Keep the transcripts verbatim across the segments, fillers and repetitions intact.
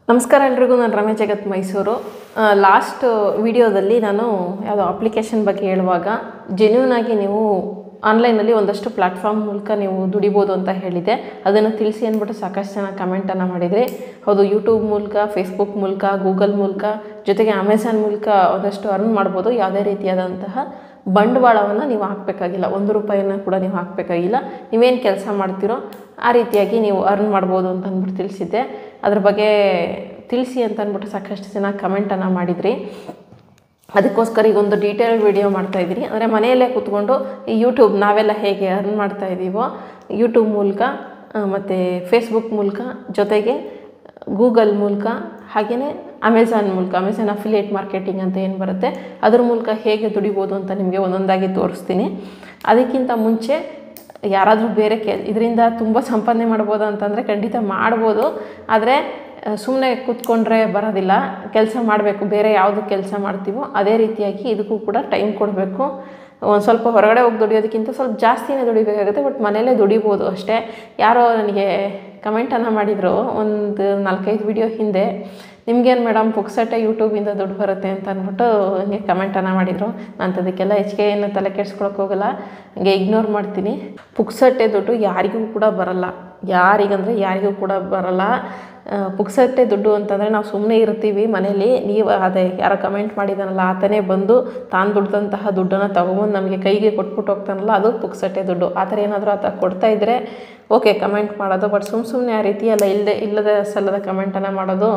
ನಮಸ್ಕಾರ ಎಲ್ಲರಿಗೂ ನಾನು ರಮೇಶ್ ಜಗತ್ ಮೈಸೂರು ಲಾಸ್ಟ್ ವಿಡಿಯೋದಲ್ಲಿ ನಾನು ಯಾವುದೋ ಅಪ್ಲಿಕೇಶನ್ ಬಗ್ಗೆ ಹೇಳುವಾಗ ಜೆನ್ಯೂನ್ ಆಗಿ ನೀವು ಆನ್ಲೈನಲ್ಲಿ ಒಂದಷ್ಟು ಪ್ಲಾಟ್ಫಾರ್ಮ್ ಮೂಲಕ ನೀವು ದುಡಿಬೋದು ಅಂತ ಹೇಳಿದೆ ಅದನ್ನು ತಿಳಿಸಿ ಅಂದ್ಬಿಟ್ಟು ಸಾಕಷ್ಟು ಜನ ಕಮೆಂಟನ್ನು ಮಾಡಿದರೆ ಹೌದು ಯೂಟ್ಯೂಬ್ ಮೂಲಕ ಫೇಸ್ಬುಕ್ ಮೂಲಕ ಗೂಗಲ್ ಮೂಲಕ ಜೊತೆಗೆ ಅಮೆಝಾನ್ ಮೂಲಕ ಒಂದಷ್ಟು ಅರ್ನ್ ಮಾಡ್ಬೋದು ಯಾವುದೇ ರೀತಿಯಾದಂತಹ ಬಂಡವಾಳವನ್ನು ನೀವು ಹಾಕಬೇಕಾಗಿಲ್ಲ ಒಂದು ರೂಪಾಯಿನ ಕೂಡ ನೀವು ಹಾಕಬೇಕಾಗಿಲ್ಲ ನೀವೇನು ಕೆಲಸ ಮಾಡ್ತೀರೋ ಆ ರೀತಿಯಾಗಿ ನೀವು ಅರ್ನ್ ಮಾಡ್ಬೋದು ಅಂತ ಅಂದ್ಬಿಟ್ಟು ತಿಳಿಸಿದ್ದೆ ಅದ್ರ ಬಗ್ಗೆ ತಿಳಿಸಿ ಅಂತ ಅಂದ್ಬಿಟ್ಟು ಸಾಕಷ್ಟು ಜನ ಕಮೆಂಟನ್ನು ಮಾಡಿದ್ರಿ ಅದಕ್ಕೋಸ್ಕರ ಈಗ ಒಂದು ಡೀಟೇಲ್ ವಿಡಿಯೋ ಮಾಡ್ತಾಯಿದ್ದೀನಿ ಅಂದರೆ ಮನೆಯಲ್ಲೇ ಕೂತ್ಕೊಂಡು ಈ ಯೂಟ್ಯೂಬ್ ನಾವೆಲ್ಲ ಹೇಗೆ ಅರ್ನ್ ಮಾಡ್ತಾಯಿದ್ದೀವೋ ಯೂಟ್ಯೂಬ್ ಮೂಲಕ ಮತ್ತು ಫೇಸ್ಬುಕ್ ಮೂಲಕ ಜೊತೆಗೆ ಗೂಗಲ್ ಮೂಲಕ ಹಾಗೆಯೇ ಅಮೆಝಾನ್ ಮೂಲಕ ಅಮೆಝಾನ್ ಅಫಿಲಿಯೇಟ್ ಮಾರ್ಕೆಟಿಂಗ್ ಅಂತ ಏನು ಬರುತ್ತೆ ಅದ್ರ ಮೂಲಕ ಹೇಗೆ ದುಡಿಬೋದು ಅಂತ ನಿಮಗೆ ಒಂದೊಂದಾಗಿ ತೋರಿಸ್ತೀನಿ ಅದಕ್ಕಿಂತ ಮುಂಚೆ ಯಾರಾದರೂ ಬೇರೆ ಕೆ ಇದರಿಂದ ತುಂಬ ಸಂಪಾದನೆ ಮಾಡ್ಬೋದು ಅಂತಂದರೆ ಖಂಡಿತ ಮಾಡ್ಬೋದು ಆದರೆ ಸುಮ್ಮನೆ ಕೂತ್ಕೊಂಡ್ರೆ ಬರೋದಿಲ್ಲ ಕೆಲಸ ಮಾಡಬೇಕು ಬೇರೆ ಯಾವುದು ಕೆಲಸ ಮಾಡ್ತೀವೋ ಅದೇ ರೀತಿಯಾಗಿ ಇದಕ್ಕೂ ಕೂಡ ಟೈಮ್ ಕೊಡಬೇಕು ಒಂದು ಸ್ವಲ್ಪ ಹೊರಗಡೆ ಹೋಗಿ ದುಡಿಯೋದಕ್ಕಿಂತ ಸ್ವಲ್ಪ ಜಾಸ್ತಿನೇ ದುಡಿಬೇಕಾಗುತ್ತೆ ಬಟ್ ಮನೆಯಲ್ಲೇ ದುಡಿಬೋದು ಅಷ್ಟೇ ಯಾರೋ ನನಗೆ ಕಮೆಂಟನ್ನು ಮಾಡಿದರು ಒಂದು ನಾಲ್ಕೈದು ವಿಡಿಯೋ ಹಿಂದೆ ನಿಮಗೇನು ಮೇಡಮ್ ಪುಕ್ಸಟ್ಟೆ ಯೂಟ್ಯೂಬಿಂದ ದುಡ್ಡು ಬರುತ್ತೆ ಅಂತ ಅಂದ್ಬಿಟ್ಟು ಹಂಗೆ ಕಮೆಂಟನ್ನು ಮಾಡಿದರು ನಾನು ಅದಕ್ಕೆಲ್ಲ ಹೆಚ್ಚಿಗೆ ಏನು ತಲೆ ಕೆಡ್ಸ್ಕೊಳಕ್ಕೆ ಹೋಗಲ್ಲ ಹಂಗೆ ಇಗ್ನೋರ್ ಮಾಡ್ತೀನಿ ಪುಕ್ಸಟ್ಟೆ ದುಡ್ಡು ಯಾರಿಗೂ ಕೂಡ ಬರಲ್ಲ ಯಾರಿಗಂದರೆ ಯಾರಿಗೂ ಕೂಡ ಬರಲ್ಲ ಪುಕ್ಸಟ್ಟೆ ದುಡ್ಡು ಅಂತಂದರೆ ನಾವು ಸುಮ್ಮನೆ ಇರ್ತೀವಿ ಮನೇಲಿ ನೀವು ಅದೇ ಯಾರೋ ಕಮೆಂಟ್ ಮಾಡಿದಾನಲ್ಲ ಆತನೇ ಬಂದು ತಾನು ದುಡ್ದಂತಹ ದುಡ್ಡನ್ನು ತೊಗೊಂಬಂದು ನಮಗೆ ಕೈಗೆ ಕೊಟ್ಬಿಟ್ಟು ಹೋಗ್ತಾನಲ್ಲ ಅದು ಪುಕ್ಸಟ್ಟೆ ದುಡ್ಡು ಆ ಥರ ಏನಾದರೂ ಆತ ಕೊಡ್ತಾಯಿದ್ರೆ ಓಕೆ ಕಮೆಂಟ್ ಮಾಡೋದು ಬಟ್ ಸುಮ್ಮ ಸುಮ್ಮನೆ ಆ ರೀತಿ ಎಲ್ಲ ಇಲ್ಲದೆ ಇಲ್ಲದ ಸಲ್ಲದ ಕಮೆಂಟನ್ನು ಮಾಡೋದು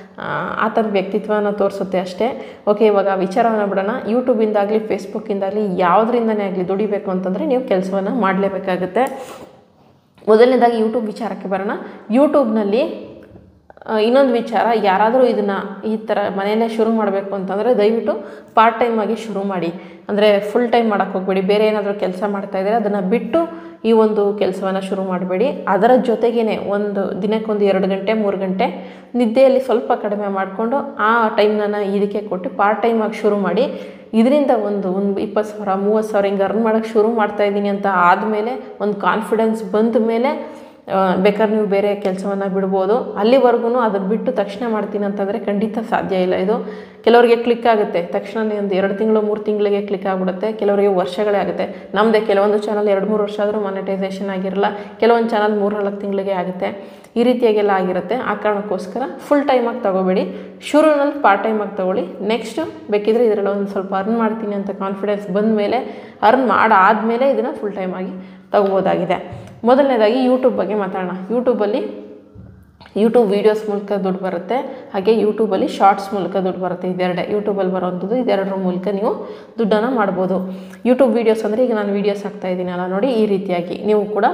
ಆ ಥರ ವ್ಯಕ್ತಿತ್ವನ ತೋರಿಸುತ್ತೆ ಅಷ್ಟೇ ಓಕೆ ಇವಾಗ ವಿಚಾರವನ್ನು ಬಿಡೋಣ ಯೂಟ್ಯೂಬಿಂದಾಗಲಿ ಫೇಸ್ಬುಕ್ಕಿಂದಾಗಲಿ ಯಾವುದರಿಂದನೇ ಆಗಲಿ ದುಡಿಬೇಕು ಅಂತಂದರೆ ನೀವು ಕೆಲಸವನ್ನು ಮಾಡಲೇಬೇಕಾಗುತ್ತೆ ಮೊದಲನೇದಾಗಿ ಯೂಟ್ಯೂಬ್ ವಿಚಾರಕ್ಕೆ ಬರೋಣ ಯೂಟ್ಯೂಬ್ನಲ್ಲಿ ಇನ್ನೊಂದು ವಿಚಾರ ಯಾರಾದರೂ ಇದನ್ನು ಈ ಥರ ಮನೆಯಲ್ಲೇ ಶುರು ಮಾಡಬೇಕು ಅಂತಂದರೆ ದಯವಿಟ್ಟು ಪಾರ್ಟ್ ಟೈಮಾಗಿ ಶುರು ಮಾಡಿ ಅಂದರೆ ಫುಲ್ ಟೈಮ್ ಮಾಡೋಕ್ಕೆ ಹೋಗಬೇಡಿ ಬೇರೆ ಏನಾದರೂ ಕೆಲಸ ಮಾಡ್ತಾಯಿದ್ರೆ ಅದನ್ನು ಬಿಟ್ಟು ಈ ಒಂದು ಕೆಲಸವನ್ನು ಶುರು ಮಾಡಬೇಡಿ ಅದರ ಜೊತೆಗೇ ಒಂದು ದಿನಕ್ಕೊಂದು ಎರಡು ಗಂಟೆ ಮೂರು ಗಂಟೆ ನಿದ್ದೆಯಲ್ಲಿ ಸ್ವಲ್ಪ ಕಡಿಮೆ ಮಾಡಿಕೊಂಡು ಆ ಟೈಮ್ನ ಇದಕ್ಕೆ ಕೊಟ್ಟು ಪಾರ್ಟ್ ಟೈಮಾಗಿ ಶುರು ಮಾಡಿ ಇದರಿಂದ ಒಂದು ಒಂದು ಇಪ್ಪತ್ತು ಸಾವಿರ ಮೂವತ್ತು ಸಾವಿರ ಹಿಂಗೆ ಅರ್ನ್ ಮಾಡೋಕ್ಕೆ ಶುರು ಮಾಡ್ತಾಯಿದ್ದೀನಿ ಅಂತ ಆದಮೇಲೆ ಒಂದು ಕಾನ್ಫಿಡೆನ್ಸ್ ಬಂದ ಮೇಲೆ ಬೇಕಾದ್ರೆ ನೀವು ಬೇರೆ ಕೆಲಸವನ್ನು ಬಿಡ್ಬೋದು ಅಲ್ಲಿವರೆಗೂ ಅದನ್ನು ಬಿಟ್ಟು ತಕ್ಷಣ ಮಾಡ್ತೀನಿ ಅಂತಂದರೆ ಖಂಡಿತ ಸಾಧ್ಯ ಇಲ್ಲ ಇದು ಕೆಲವರಿಗೆ ಕ್ಲಿಕ್ ಆಗುತ್ತೆ ತಕ್ಷಣ ಒಂದು ಎರಡು ತಿಂಗಳು ಮೂರು ತಿಂಗಳಿಗೆ ಕ್ಲಿಕ್ ಆಗಿಬಿಡುತ್ತೆ ಕೆಲವರಿಗೆ ವರ್ಷಗಳೇ ಆಗುತ್ತೆ ನಮ್ಮದೇ ಕೆಲವೊಂದು ಚಾನಲ್ ಎರಡು ಮೂರು ವರ್ಷ ಆದರೂ ಮಾನಿಟೈಸೇಷನ್ ಆಗಿರಲ್ಲ ಕೆಲವೊಂದು ಚಾನಲ್ ಮೂರು ನಾಲ್ಕು ತಿಂಗಳಿಗೆ ಆಗುತ್ತೆ ಈ ರೀತಿಯಾಗೆಲ್ಲ ಆಗಿರುತ್ತೆ ಆ ಕಾರಣಕ್ಕೋಸ್ಕರ ಫುಲ್ ಟೈಮಾಗಿ ತೊಗೋಬೇಡಿ ಶುರುನಲ್ಲಿ ಪಾರ್ಟ್ ಟೈಮಾಗಿ ತೊಗೊಳ್ಳಿ ನೆಕ್ಸ್ಟು ಬೇಕಿದ್ರೆ ಇದರಲ್ಲಿ ಒಂದು ಸ್ವಲ್ಪ ಅರ್ನ್ ಮಾಡ್ತೀನಿ ಅಂತ ಕಾನ್ಫಿಡೆನ್ಸ್ ಬಂದ ಮೇಲೆ ಅರ್ನ್ ಮಾಡಾದಮೇಲೆ ಇದನ್ನು ಫುಲ್ ಟೈಮಾಗಿ ತಗೋಬೋದಾಗಿದೆ ಮೊದಲನೇದಾಗಿ ಯೂಟ್ಯೂಬ್ ಬಗ್ಗೆ ಮಾತಾಡೋಣ ಯೂಟ್ಯೂಬಲ್ಲಿ ಯೂಟ್ಯೂಬ್ ವೀಡಿಯೋಸ್ ಮೂಲಕ ದುಡ್ಡು ಬರುತ್ತೆ ಹಾಗೆ ಯೂಟ್ಯೂಬಲ್ಲಿ ಶಾರ್ಟ್ಸ್ ಮೂಲಕ ದುಡ್ಡು ಬರುತ್ತೆ ಇದೆರಡೇ ಯೂಟ್ಯೂಬಲ್ಲಿ ಬರೋವಂಥದ್ದು ಇದೆರಡರ ಮೂಲಕ ನೀವು ದುಡ್ಡನ್ನು ಮಾಡ್ಬೋದು ಯೂಟ್ಯೂಬ್ ವೀಡಿಯೋಸ್ ಅಂದರೆ ಈಗ ನಾನು ವೀಡಿಯೋಸ್ ಹಾಕ್ತಾಯಿದ್ದೀನಲ್ಲ ನೋಡಿ ಈ ರೀತಿಯಾಗಿ ನೀವು ಕೂಡ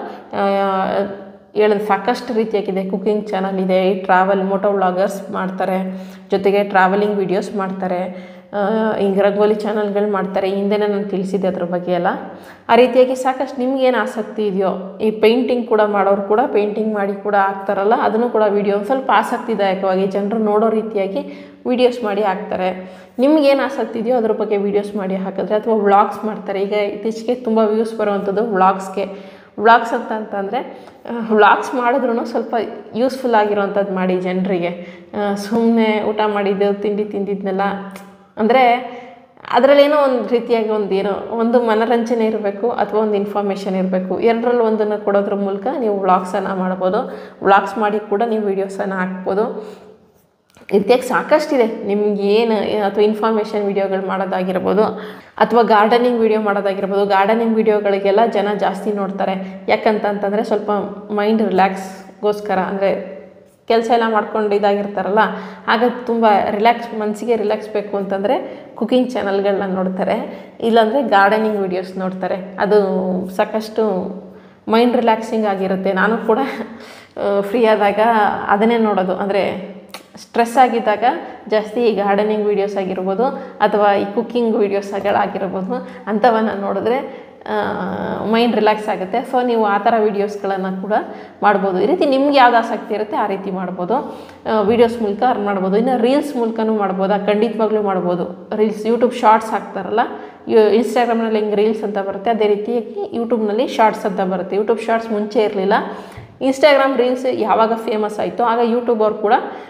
ಹೇಳೋದು ಸಾಕಷ್ಟು ರೀತಿಯಾಗಿದೆ ಕುಕಿಂಗ್ ಚಾನಲ್ ಇದೆ ಟ್ರಾವೆಲ್ ಮೋಟೋ ವ್ಲಾಗರ್ಸ್ ಮಾಡ್ತಾರೆ ಜೊತೆಗೆ ಟ್ರಾವೆಲಿಂಗ್ ವೀಡಿಯೋಸ್ ಮಾಡ್ತಾರೆ ಹಿಂಗೆ ರಂಗೋಲಿ ಚಾನಲ್ಗಳು ಮಾಡ್ತಾರೆ ಹಿಂದೆ ನಾನು ತಿಳಿಸಿದ್ದೆ ಅದ್ರ ಬಗ್ಗೆ ಎಲ್ಲ ಆ ರೀತಿಯಾಗಿ ಸಾಕಷ್ಟು ನಿಮಗೇನು ಆಸಕ್ತಿ ಇದೆಯೋ ಈ ಪೇಂಟಿಂಗ್ ಕೂಡ ಮಾಡೋರು ಕೂಡ ಪೇಂಟಿಂಗ್ ಮಾಡಿ ಕೂಡ ಹಾಕ್ತಾರಲ್ಲ ಅದನ್ನು ಕೂಡ ವೀಡಿಯೋ ಒಂದು ಸ್ವಲ್ಪ ಆಸಕ್ತಿದಾಯಕವಾಗಿ ಜನರು ನೋಡೋ ರೀತಿಯಾಗಿ ವೀಡಿಯೋಸ್ ಮಾಡಿ ಹಾಕ್ತಾರೆ ನಿಮಗೇನು ಆಸಕ್ತಿ ಇದೆಯೋ ಅದ್ರ ಬಗ್ಗೆ ವೀಡಿಯೋಸ್ ಮಾಡಿ ಹಾಕಿದ್ರೆ ಅಥವಾ ವ್ಲಾಗ್ಸ್ ಮಾಡ್ತಾರೆ ಈಗ ಇತ್ತೀಚೆಗೆ ತುಂಬ ವ್ಯೂಸ್ ಬರುವಂಥದ್ದು ವ್ಲಾಗ್ಸ್ಗೆ ವ್ಲಾಗ್ಸ್ ಅಂತ ಅಂತಂದರೆ ವ್ಲಾಗ್ಸ್ ಮಾಡಿದ್ರೂ ಸ್ವಲ್ಪ ಯೂಸ್ಫುಲ್ ಆಗಿರೋವಂಥದ್ದು ಮಾಡಿ ಜನರಿಗೆ ಸುಮ್ಮನೆ ಊಟ ಮಾಡಿದ್ದು ತಿಂಡಿ ತಿಂದಿದ್ದನ್ನೆಲ್ಲ ಅಂದರೆ ಅದರಲ್ಲೇನೋ ಒಂದು ರೀತಿಯಾಗಿ ಒಂದು ಏನೋ ಒಂದು ಮನೋರಂಜನೆ ಇರಬೇಕು ಅಥವಾ ಒಂದು ಇನ್ಫಾರ್ಮೇಷನ್ ಇರಬೇಕು ಎರಡರಲ್ಲಿ ಒಂದನ್ನು ಕೊಡೋದ್ರ ಮೂಲಕ ನೀವು ವ್ಲಾಗ್ಸನ್ನು ಮಾಡ್ಬೋದು ವ್ಲಾಗ್ಸ್ ಮಾಡಿ ಕೂಡ ನೀವು ವೀಡಿಯೋಸನ್ನು ಹಾಕ್ಬೋದು ರೀತಿಯಾಗಿ ಸಾಕಷ್ಟಿದೆ ನಿಮ್ಗೆ ಏನು ಅಥವಾ ಇನ್ಫಾರ್ಮೇಷನ್ ವೀಡಿಯೋಗಳು ಮಾಡೋದಾಗಿರ್ಬೋದು ಅಥವಾ ಗಾರ್ಡನಿಂಗ್ ವೀಡಿಯೋ ಮಾಡೋದಾಗಿರ್ಬೋದು ಗಾರ್ಡನಿಂಗ್ ವೀಡಿಯೋಗಳಿಗೆಲ್ಲ ಜನ ಜಾಸ್ತಿ ನೋಡ್ತಾರೆ ಯಾಕಂತಂತಂದರೆ ಸ್ವಲ್ಪ ಮೈಂಡ್ ರಿಲ್ಯಾಕ್ಸ್ಗೋಸ್ಕರ ಅಂದರೆ ಕೆಲಸ ಎಲ್ಲ ಮಾಡ್ಕೊಂಡು ಇದಾಗಿರ್ತಾರಲ್ಲ ಆಗ ತುಂಬ ರಿಲ್ಯಾಕ್ಸ್ ಮನಸ್ಸಿಗೆ ರಿಲ್ಯಾಕ್ಸ್ ಬೇಕು ಅಂತಂದರೆ ಕುಕಿಂಗ್ ಚಾನಲ್ಗಳನ್ನ ನೋಡ್ತಾರೆ ಇಲ್ಲಾಂದರೆ ಗಾರ್ಡನಿಂಗ್ ವೀಡಿಯೋಸ್ ನೋಡ್ತಾರೆ ಅದು ಸಾಕಷ್ಟು ಮೈಂಡ್ ರಿಲ್ಯಾಕ್ಸಿಂಗ್ ಆಗಿರುತ್ತೆ ನಾನು ಕೂಡ ಫ್ರೀ ಆದಾಗ ಅದನ್ನೇ ನೋಡೋದು ಅಂದರೆ ಸ್ಟ್ರೆಸ್ ಆಗಿದ್ದಾಗ ಜಾಸ್ತಿ ಈ ಗಾರ್ಡನಿಂಗ್ ವೀಡಿಯೋಸ್ ಆಗಿರ್ಬೋದು ಅಥವಾ ಈ ಕುಕ್ಕಿಂಗ್ ವೀಡಿಯೋಸ್ಗಳಾಗಿರ್ಬೋದು ಅಂಥವನ್ನು ನೋಡಿದ್ರೆ ಮೈಂಡ್ ರಿಲ್ಯಾಕ್ಸ್ ಆಗುತ್ತೆ ಸೊ ನೀವು ಆ ಥರ ವೀಡಿಯೋಸ್ಗಳನ್ನು ಕೂಡ ಮಾಡ್ಬೋದು ಈ ರೀತಿ ನಿಮ್ಗೆ ಯಾವ್ದು ಆಸಕ್ತಿ ಇರುತ್ತೆ ಆ ರೀತಿ ಮಾಡ್ಬೋದು ವೀಡಿಯೋಸ್ ಮೂಲಕ ಅರ್ನ್ ಮಾಡ್ಬೋದು ಇನ್ನು ರೀಲ್ಸ್ ಮೂಲಕನೂ ಮಾಡ್ಬೋದು ಖಂಡಿತವಾಗ್ಲೂ ಮಾಡ್ಬೋದು ರೀಲ್ಸ್ ಯೂಟ್ಯೂಬ್ ಶಾರ್ಟ್ಸ್ ಹಾಕ್ತಾರಲ್ಲ ಇನ್ಸ್ಟಾಗ್ರಾಮ್ನಲ್ಲಿ ಹಿಂಗೆ ರೀಲ್ಸ್ ಅಂತ ಬರುತ್ತೆ ಅದೇ ರೀತಿಯಾಗಿ ಯೂಟ್ಯೂಬ್ನಲ್ಲಿ ಶಾರ್ಟ್ಸ್ ಅಂತ ಬರುತ್ತೆ ಯೂಟ್ಯೂಬ್ ಶಾರ್ಟ್ಸ್ ಮುಂಚೆ ಇರಲಿಲ್ಲ ಇನ್ಸ್ಟಾಗ್ರಾಮ್ ರೀಲ್ಸ್ ಯಾವಾಗ ಫೇಮಸ್ ಆಯಿತು ಆಗ ಯೂಟ್ಯೂಬ್ ಅವ್ರು ಕೂಡ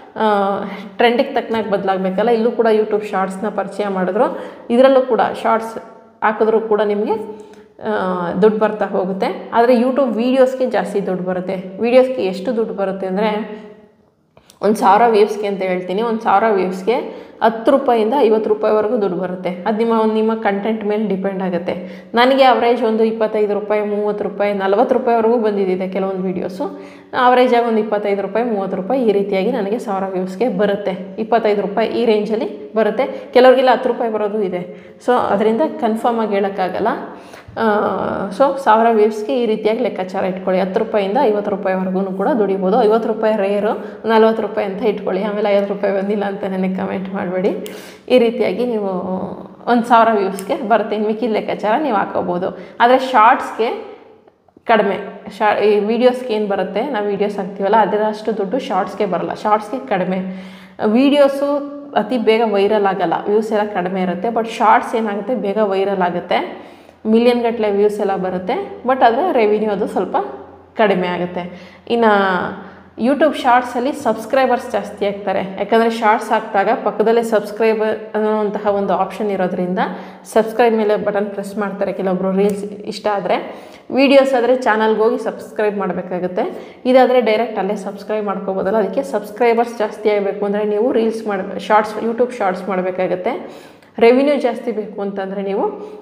ಟ್ರೆಂಡಿಗೆ ತಕ್ಕನಾಗಿ ಬದಲಾಗಬೇಕಲ್ಲ, ಇಲ್ಲೂ ಕೂಡ ಯೂಟ್ಯೂಬ್ ಶಾರ್ಟ್ಸ್ನ ಪರಿಚಯ ಮಾಡಿದ್ರು. ಇದರಲ್ಲೂ ಕೂಡ ಶಾರ್ಟ್ಸ್ ಹಾಕಿದ್ರೂ ಕೂಡ ನಿಮಗೆ ದುಡ್ಡು ಬರ್ತಾ ಹೋಗುತ್ತೆ. ಆದರೆ ಯೂಟ್ಯೂಬ್ ವೀಡಿಯೋಸ್ಗೆ ಜಾಸ್ತಿ ದುಡ್ಡು ಬರುತ್ತೆ. ವೀಡಿಯೋಸ್ಗೆ ಎಷ್ಟು ದುಡ್ಡು ಬರುತ್ತೆ ಅಂದರೆ, ಒಂದು ಸಾವಿರ ವ್ಯೂಸ್ಗೆ ಅಂತ ಹೇಳ್ತೀನಿ, ಒಂದು ಸಾವಿರ ವ್ಯೂಸ್ಗೆ ಹತ್ತು ರೂಪಾಯಿಂದ ಐವತ್ತು ರೂಪಾಯಿವರೆಗೂ ದುಡ್ಡು ಬರುತ್ತೆ. ಅದು ನಿಮ್ಮ ನಿಮ್ಮ ಕಂಟೆಂಟ್ ಮೇಲೆ ಡಿಪೆಂಡ್ ಆಗುತ್ತೆ. ನನಗೆ ಅವರೇಜ್ ಒಂದು ಇಪ್ಪತ್ತೈದು ರೂಪಾಯಿ, ಮೂವತ್ತು ರೂಪಾಯಿ, ನಲ್ವತ್ತು ರೂಪಾಯಿವರೆಗೂ ಬಂದಿದೆ ಕೆಲವೊಂದು ವೀಡಿಯೋಸು. ಅವರೇಜಾಗಿ ಒಂದು ಇಪ್ಪತ್ತೈದು ರೂಪಾಯಿ, ಮೂವತ್ತು ರೂಪಾಯಿ ಈ ರೀತಿಯಾಗಿ ನನಗೆ ಸಾವಿರ ವ್ಯೂಸ್ಗೆ ಬರುತ್ತೆ. ಇಪ್ಪತ್ತೈದು ರೂಪಾಯಿ ಈ ರೇಂಜಲ್ಲಿ ಬರುತ್ತೆ. ಕೆಲವರಿಗೆಲ್ಲ ಹತ್ತು ರೂಪಾಯಿ ಬರೋದು ಇದೆ. ಸೊ ಅದರಿಂದ ಕನ್ಫರ್ಮ್ ಆಗಿ ಹೇಳೋಕ್ಕಾಗಲ್ಲ. ಸೊ ಸಾವಿರ ವ್ಯೂಸ್ಗೆ ಈ ರೀತಿಯಾಗಿ ಲೆಕ್ಕಾಚಾರ ಇಟ್ಕೊಳ್ಳಿ. ಹತ್ತು ರೂಪಾಯಿಂದ ಐವತ್ತು ರೂಪಾಯಿವರೆಗೂ ಕೂಡ ದುಡಿಬೋದು. ಐವತ್ತು ರೂಪಾಯಿ ರೇರು, ನಲ್ವತ್ತು ರೂಪಾಯಿ ಅಂತ ಇಟ್ಕೊಳ್ಳಿ. ಆಮೇಲೆ ಐವತ್ತು ರೂಪಾಯಿ ಬಂದಿಲ್ಲ ಅಂತ ನನಗೆ ಕಮೆಂಟ್ ಮಾಡಬೇಡಿ. ಈ ರೀತಿಯಾಗಿ ನೀವು ಒಂದು ಸಾವಿರ ವ್ಯೂಸ್ಗೆ ಬರುತ್ತೆ. ಇನ್ನು ಮಿಕ್ಕಿದ ಲೆಕ್ಕಾಚಾರ ನೀವು ಹಾಕೋಬೋದು. ಆದರೆ ಶಾರ್ಟ್ಸ್ಗೆ ಕಡಿಮೆ. ಶಾ ಈ ವೀಡಿಯೋಸ್ಗೆ ಏನು ಬರುತ್ತೆ, ನಾವು ವೀಡಿಯೋಸ್ ಹಾಕ್ತೀವಲ್ಲ ಅದರಷ್ಟು ದುಡ್ಡು ಶಾರ್ಟ್ಸ್ಗೆ ಬರೋಲ್ಲ. ಶಾರ್ಟ್ಸ್ಗೆ ಕಡಿಮೆ. ವೀಡಿಯೋಸು ಅತಿ ಬೇಗ ವೈರಲ್ ಆಗೋಲ್ಲ, ವ್ಯೂಸ್ ಎಲ್ಲ ಕಡಿಮೆ ಇರುತ್ತೆ. ಬಟ್ ಶಾರ್ಟ್ಸ್ ಏನಾಗುತ್ತೆ, ಬೇಗ ವೈರಲ್ ಆಗುತ್ತೆ, ಮಿಲಿಯನ್ ಗಟ್ಟಲೆ ವ್ಯೂಸ್ ಎಲ್ಲ ಬರುತ್ತೆ. ಬಟ್ ಆದರೆ ರೆವಿನ್ಯೂ ಅದು ಸ್ವಲ್ಪ ಕಡಿಮೆ ಆಗುತ್ತೆ. ಇನ್ನು ಯೂಟ್ಯೂಬ್ ಶಾರ್ಟ್ಸಲ್ಲಿ ಸಬ್ಸ್ಕ್ರೈಬರ್ಸ್ ಜಾಸ್ತಿ ಆಗ್ತಾರೆ. ಯಾಕಂದರೆ ಶಾರ್ಟ್ಸ್ ಹಾಕಿದಾಗ ಪಕ್ಕದಲ್ಲೇ ಸಬ್ಸ್ಕ್ರೈಬರ್ ಅನ್ನುವಂತಹ ಒಂದು ಆಪ್ಷನ್ ಇರೋದ್ರಿಂದ ಸಬ್ಸ್ಕ್ರೈಬ್ ಮೇಲೆ ಬಟನ್ ಪ್ರೆಸ್ ಮಾಡ್ತಾರೆ ಕೆಲವೊಬ್ಬರು. ರೀಲ್ಸ್ ಇಷ್ಟ ಆದರೆ, ವೀಡಿಯೋಸ್ ಆದರೆ ಚಾನಲ್ಗೆ ಹೋಗಿ ಸಬ್ಸ್ಕ್ರೈಬ್ ಮಾಡಬೇಕಾಗುತ್ತೆ. ಇದಾದರೆ ಡೈರೆಕ್ಟ್ ಅಲ್ಲೇ ಸಬ್ಸ್ಕ್ರೈಬ್ ಮಾಡ್ಕೋಬೋದಲ್ಲ. ಅದಕ್ಕೆ ಸಬ್ಸ್ಕ್ರೈಬರ್ಸ್ ಜಾಸ್ತಿ ಆಗಬೇಕು ಅಂದರೆ ನೀವು ರೀಲ್ಸ್ ಮಾಡಿ ಶಾರ್ಟ್ಸ್ ಯೂಟ್ಯೂಬ್ ಶಾರ್ಟ್ಸ್ ಮಾಡಬೇಕಾಗುತ್ತೆ. ರೆವಿನ್ಯೂ ಜಾಸ್ತಿ ಬೇಕು ಅಂತಂದರೆ ನೀವು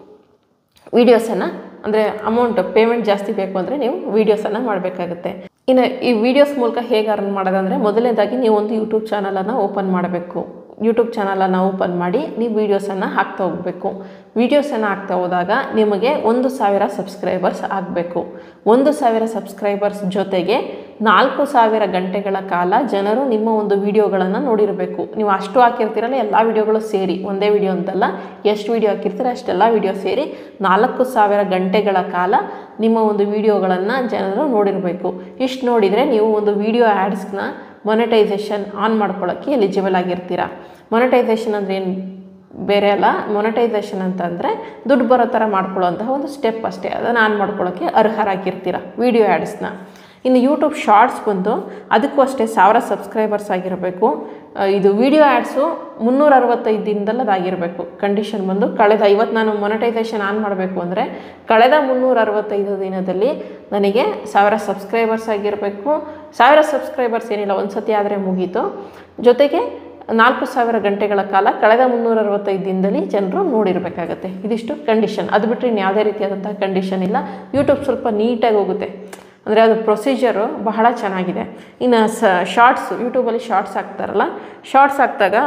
ವೀಡಿಯೋಸನ್ನು, ಅಂದರೆ ಅಮೌಂಟ್ ಪೇಮೆಂಟ್ ಜಾಸ್ತಿ ಬೇಕು ಅಂದರೆ ನೀವು ವೀಡಿಯೋಸನ್ನು ಮಾಡಬೇಕಾಗುತ್ತೆ. ಇನ್ನು ಈ ವಿಡಿಯೋಸ್ ಮೂಲಕ ಹೇಗೆ ಅರ್ನ್ ಮಾಡೋದಂದರೆ, ಮೊದಲನೇದಾಗಿ ನೀವು ಒಂದು ಯೂಟ್ಯೂಬ್ ಚಾನಲನ್ನು ಓಪನ್ ಮಾಡಬೇಕು. ಯೂಟ್ಯೂಬ್ ಚಾನಲನ್ನು ಓಪನ್ ಮಾಡಿ ನೀವು ವೀಡಿಯೋಸನ್ನು ಹಾಕ್ತಾ ಹೋಗಬೇಕು. ವೀಡಿಯೋಸನ್ನು ಹಾಕ್ತಾ ಹೋದಾಗ ನಿಮಗೆ ಒಂದು ಸಾವಿರ ಸಬ್ಸ್ಕ್ರೈಬರ್ಸ್ ಆಗಬೇಕು. ಒಂದು ಸಾವಿರ ಸಬ್ಸ್ಕ್ರೈಬರ್ಸ್ ಜೊತೆಗೆ ನಾಲ್ಕು ಸಾವಿರ ಗಂಟೆಗಳ ಕಾಲ ಜನರು ನಿಮ್ಮ ಒಂದು ವಿಡಿಯೋಗಳನ್ನು ನೋಡಿರಬೇಕು. ನೀವು ಅಷ್ಟು ಹಾಕಿರ್ತೀರಲ್ಲ, ಎಲ್ಲ ವಿಡಿಯೋಗಳು ಸೇರಿ, ಒಂದೇ ವಿಡಿಯೋ ಅಂತಲ್ಲ, ಎಷ್ಟು ವಿಡಿಯೋ ಹಾಕಿರ್ತೀರ ಅಷ್ಟೆಲ್ಲ ವಿಡಿಯೋ ಸೇರಿ ನಾಲ್ಕು ಸಾವಿರ ಗಂಟೆಗಳ ಕಾಲ ನಿಮ್ಮ ಒಂದು ವಿಡಿಯೋಗಳನ್ನು ಜನರು ನೋಡಿರಬೇಕು. ಇಷ್ಟು ನೋಡಿದರೆ ನೀವು ಒಂದು ವಿಡಿಯೋ ಆ್ಯಡ್ಸ್ನ ಮೊನೆಟೈಸೇಷನ್ ಆನ್ ಮಾಡ್ಕೊಳ್ಳೋಕ್ಕೆ ಎಲಿಜಿಬಲ್ ಆಗಿರ್ತೀರ. ಮೊನೆಟೈಸೇಷನ್ ಅಂದರೆ ಏನು ಬೇರೆ ಅಲ್ಲ. ಮೊನೆಟೈಸೇಷನ್ ಅಂತಂದರೆ ದುಡ್ಡು ಬರೋ ಥರ ಮಾಡ್ಕೊಳ್ಳೋಂತಹ ಒಂದು ಸ್ಟೆಪ್ ಅಷ್ಟೇ. ಅದನ್ನು ಆನ್ ಮಾಡ್ಕೊಳ್ಳೋಕ್ಕೆ ಅರ್ಹರಾಗಿರ್ತೀರ ವಿಡಿಯೋ ಆ್ಯಡ್ಸ್ನ. ಇನ್ನು ಯೂಟ್ಯೂಬ್ ಶಾರ್ಟ್ಸ್ ಬಂದು ಅದಕ್ಕೂ ಅಷ್ಟೇ ಸಾವಿರ ಸಬ್ಸ್ಕ್ರೈಬರ್ಸ್ ಆಗಿರಬೇಕು. ಇದು ವಿಡಿಯೋ ಆ್ಯಡ್ಸು ಮುನ್ನೂರ ಅರವತ್ತೈದು ದಿನದಲ್ಲಿ ಅದಾಗಿರಬೇಕು. ಕಂಡೀಷನ್ ಬಂದು ಕಳೆದ ಐವತ್ತು ನಾನು ಮೊನೆಟೈಸೇಷನ್ ಆನ್ ಮಾಡಬೇಕು ಅಂದರೆ ಕಳೆದ ಮುನ್ನೂರ ಅರವತ್ತೈದು ದಿನದಲ್ಲಿ ನನಗೆ ಸಾವಿರ ಸಬ್ಸ್ಕ್ರೈಬರ್ಸ್ ಆಗಿರಬೇಕು. ಸಾವಿರ ಸಬ್ಸ್ಕ್ರೈಬರ್ಸ್ ಏನಿಲ್ಲ, ಒಂದು ಸತಿ ಆದರೆ ಮುಗೀತು. ಜೊತೆಗೆ ನಾಲ್ಕು ಸಾವಿರ ಗಂಟೆಗಳ ಕಾಲ ಕಳೆದ ಮುನ್ನೂರ ಅರವತ್ತೈದು ದಿನದಲ್ಲಿ ಜನರು ನೋಡಿರಬೇಕಾಗತ್ತೆ. ಇದಿಷ್ಟು ಕಂಡೀಷನ್. ಅದು ಬಿಟ್ಟರೆ ಇನ್ನು ಯಾವುದೇ ರೀತಿಯಾದಂಥ ಕಂಡೀಷನ್ ಇಲ್ಲ. ಯೂಟ್ಯೂಬ್ ಸ್ವಲ್ಪ ನೀಟಾಗಿ ಹೋಗುತ್ತೆ, ಅಂದರೆ ಅದು ಪ್ರೊಸೀಜರು ಬಹಳ ಚೆನ್ನಾಗಿದೆ. ಇನ್ನು ಸ ಶಾರ್ಟ್ಸ್ ಯೂಟ್ಯೂಬಲ್ಲಿ ಶಾರ್ಟ್ಸ್ ಹಾಕ್ತಾರಲ್ಲ, ಶಾರ್ಟ್ಸ್ ಹಾಕಿದಾಗ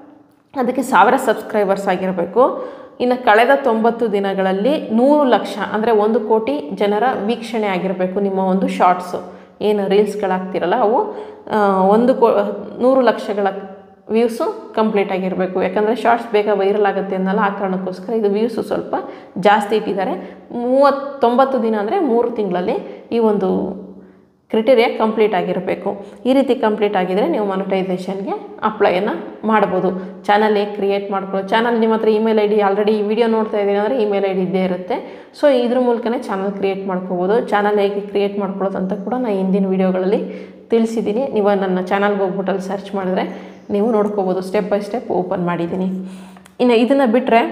ಅದಕ್ಕೆ ಸಾವಿರ ಸಬ್ಸ್ಕ್ರೈಬರ್ಸ್ ಆಗಿರಬೇಕು. ಇನ್ನು ಕಳೆದ ತೊಂಬತ್ತು ದಿನಗಳಲ್ಲಿ ನೂರು ಲಕ್ಷ ಅಂದರೆ ಒಂದು ಕೋಟಿ ಜನರ ವೀಕ್ಷಣೆ ಆಗಿರಬೇಕು ನಿಮ್ಮ ಒಂದು ಶಾರ್ಟ್ಸು. ಏನು ರೀಲ್ಸ್ಗಳಾಗ್ತಿರಲ್ಲ ಅವು ಒಂದು ಕೋ ನೂರು ಲಕ್ಷಗಳ ವ್ಯೂಸು ಕಂಪ್ಲೀಟ್ ಆಗಿರಬೇಕು. ಯಾಕಂದರೆ ಶಾರ್ಟ್ಸ್ ಬೇಗ ವೈರಲ್ ಆಗುತ್ತೆ ಅನ್ನಲ್ಲ, ಆ ಕಾರಣಕ್ಕೋಸ್ಕರ ಇದು ವ್ಯೂಸು ಸ್ವಲ್ಪ ಜಾಸ್ತಿ ಇಟ್ಟಿದ್ದಾರೆ. ಮೂವತ್ತು ತೊಂಬತ್ತು ದಿನ ಅಂದರೆ ಮೂರು ತಿಂಗಳಲ್ಲಿ ಈ ಒಂದು ಕ್ರಿಟೇರಿಯಾ ಕಂಪ್ಲೀಟ್ ಆಗಿರಬೇಕು. ಈ ರೀತಿ ಕಂಪ್ಲೀಟ್ ಆಗಿದರೆ ನೀವು ಮೊನೆಟೈಸೇಷನ್ಗೆ ಅಪ್ಲೈಯನ್ನು ಮಾಡ್ಬೋದು. ಚಾನಲ್ ಹೇಗೆ ಕ್ರಿಯೇಟ್ ಮಾಡ್ಕೊಳ್ಳೋ, ಚಾನಲ್ ನಿಮ್ಮ ಹತ್ರ ಇಮೇಲ್ ಐ ಡಿ ಆಲ್ರೆಡಿ ಈ ವಿಡಿಯೋ ನೋಡ್ತಾ ಇದ್ದೀನಿ ಅಂದರೆ ಇಮೇಲ್ ಐ ಡಿ ಇದ್ದೇ ಇರುತ್ತೆ. ಸೊ ಇದ್ರ ಮೂಲಕನೇ ಚಾನಲ್ ಕ್ರಿಯೇಟ್ ಮಾಡ್ಕೋಬೋದು. ಚಾನಲ್ ಹೇಗೆ ಕ್ರಿಯೇಟ್ ಮಾಡ್ಕೊಳ್ಳೋದು ಅಂತ ಕೂಡ ನಾನು ಹಿಂದಿನ ವೀಡಿಯೋಗಳಲ್ಲಿ ತಿಳಿಸಿದ್ದೀನಿ. ನೀವು ನನ್ನ ಚಾನಲ್ಗೆ ಹೋಗ್ಬಿಟ್ಟು ಅಲ್ಲಿ ಸರ್ಚ್ ಮಾಡಿದ್ರೆ ನೀವು ನೋಡ್ಕೋಬೋದು. ಸ್ಟೆಪ್ ಬೈ ಸ್ಟೆಪ್ ಓಪನ್ ಮಾಡಿದ್ದೀನಿ. ಇನ್ನು ಇದನ್ನು ಬಿಟ್ಟರೆ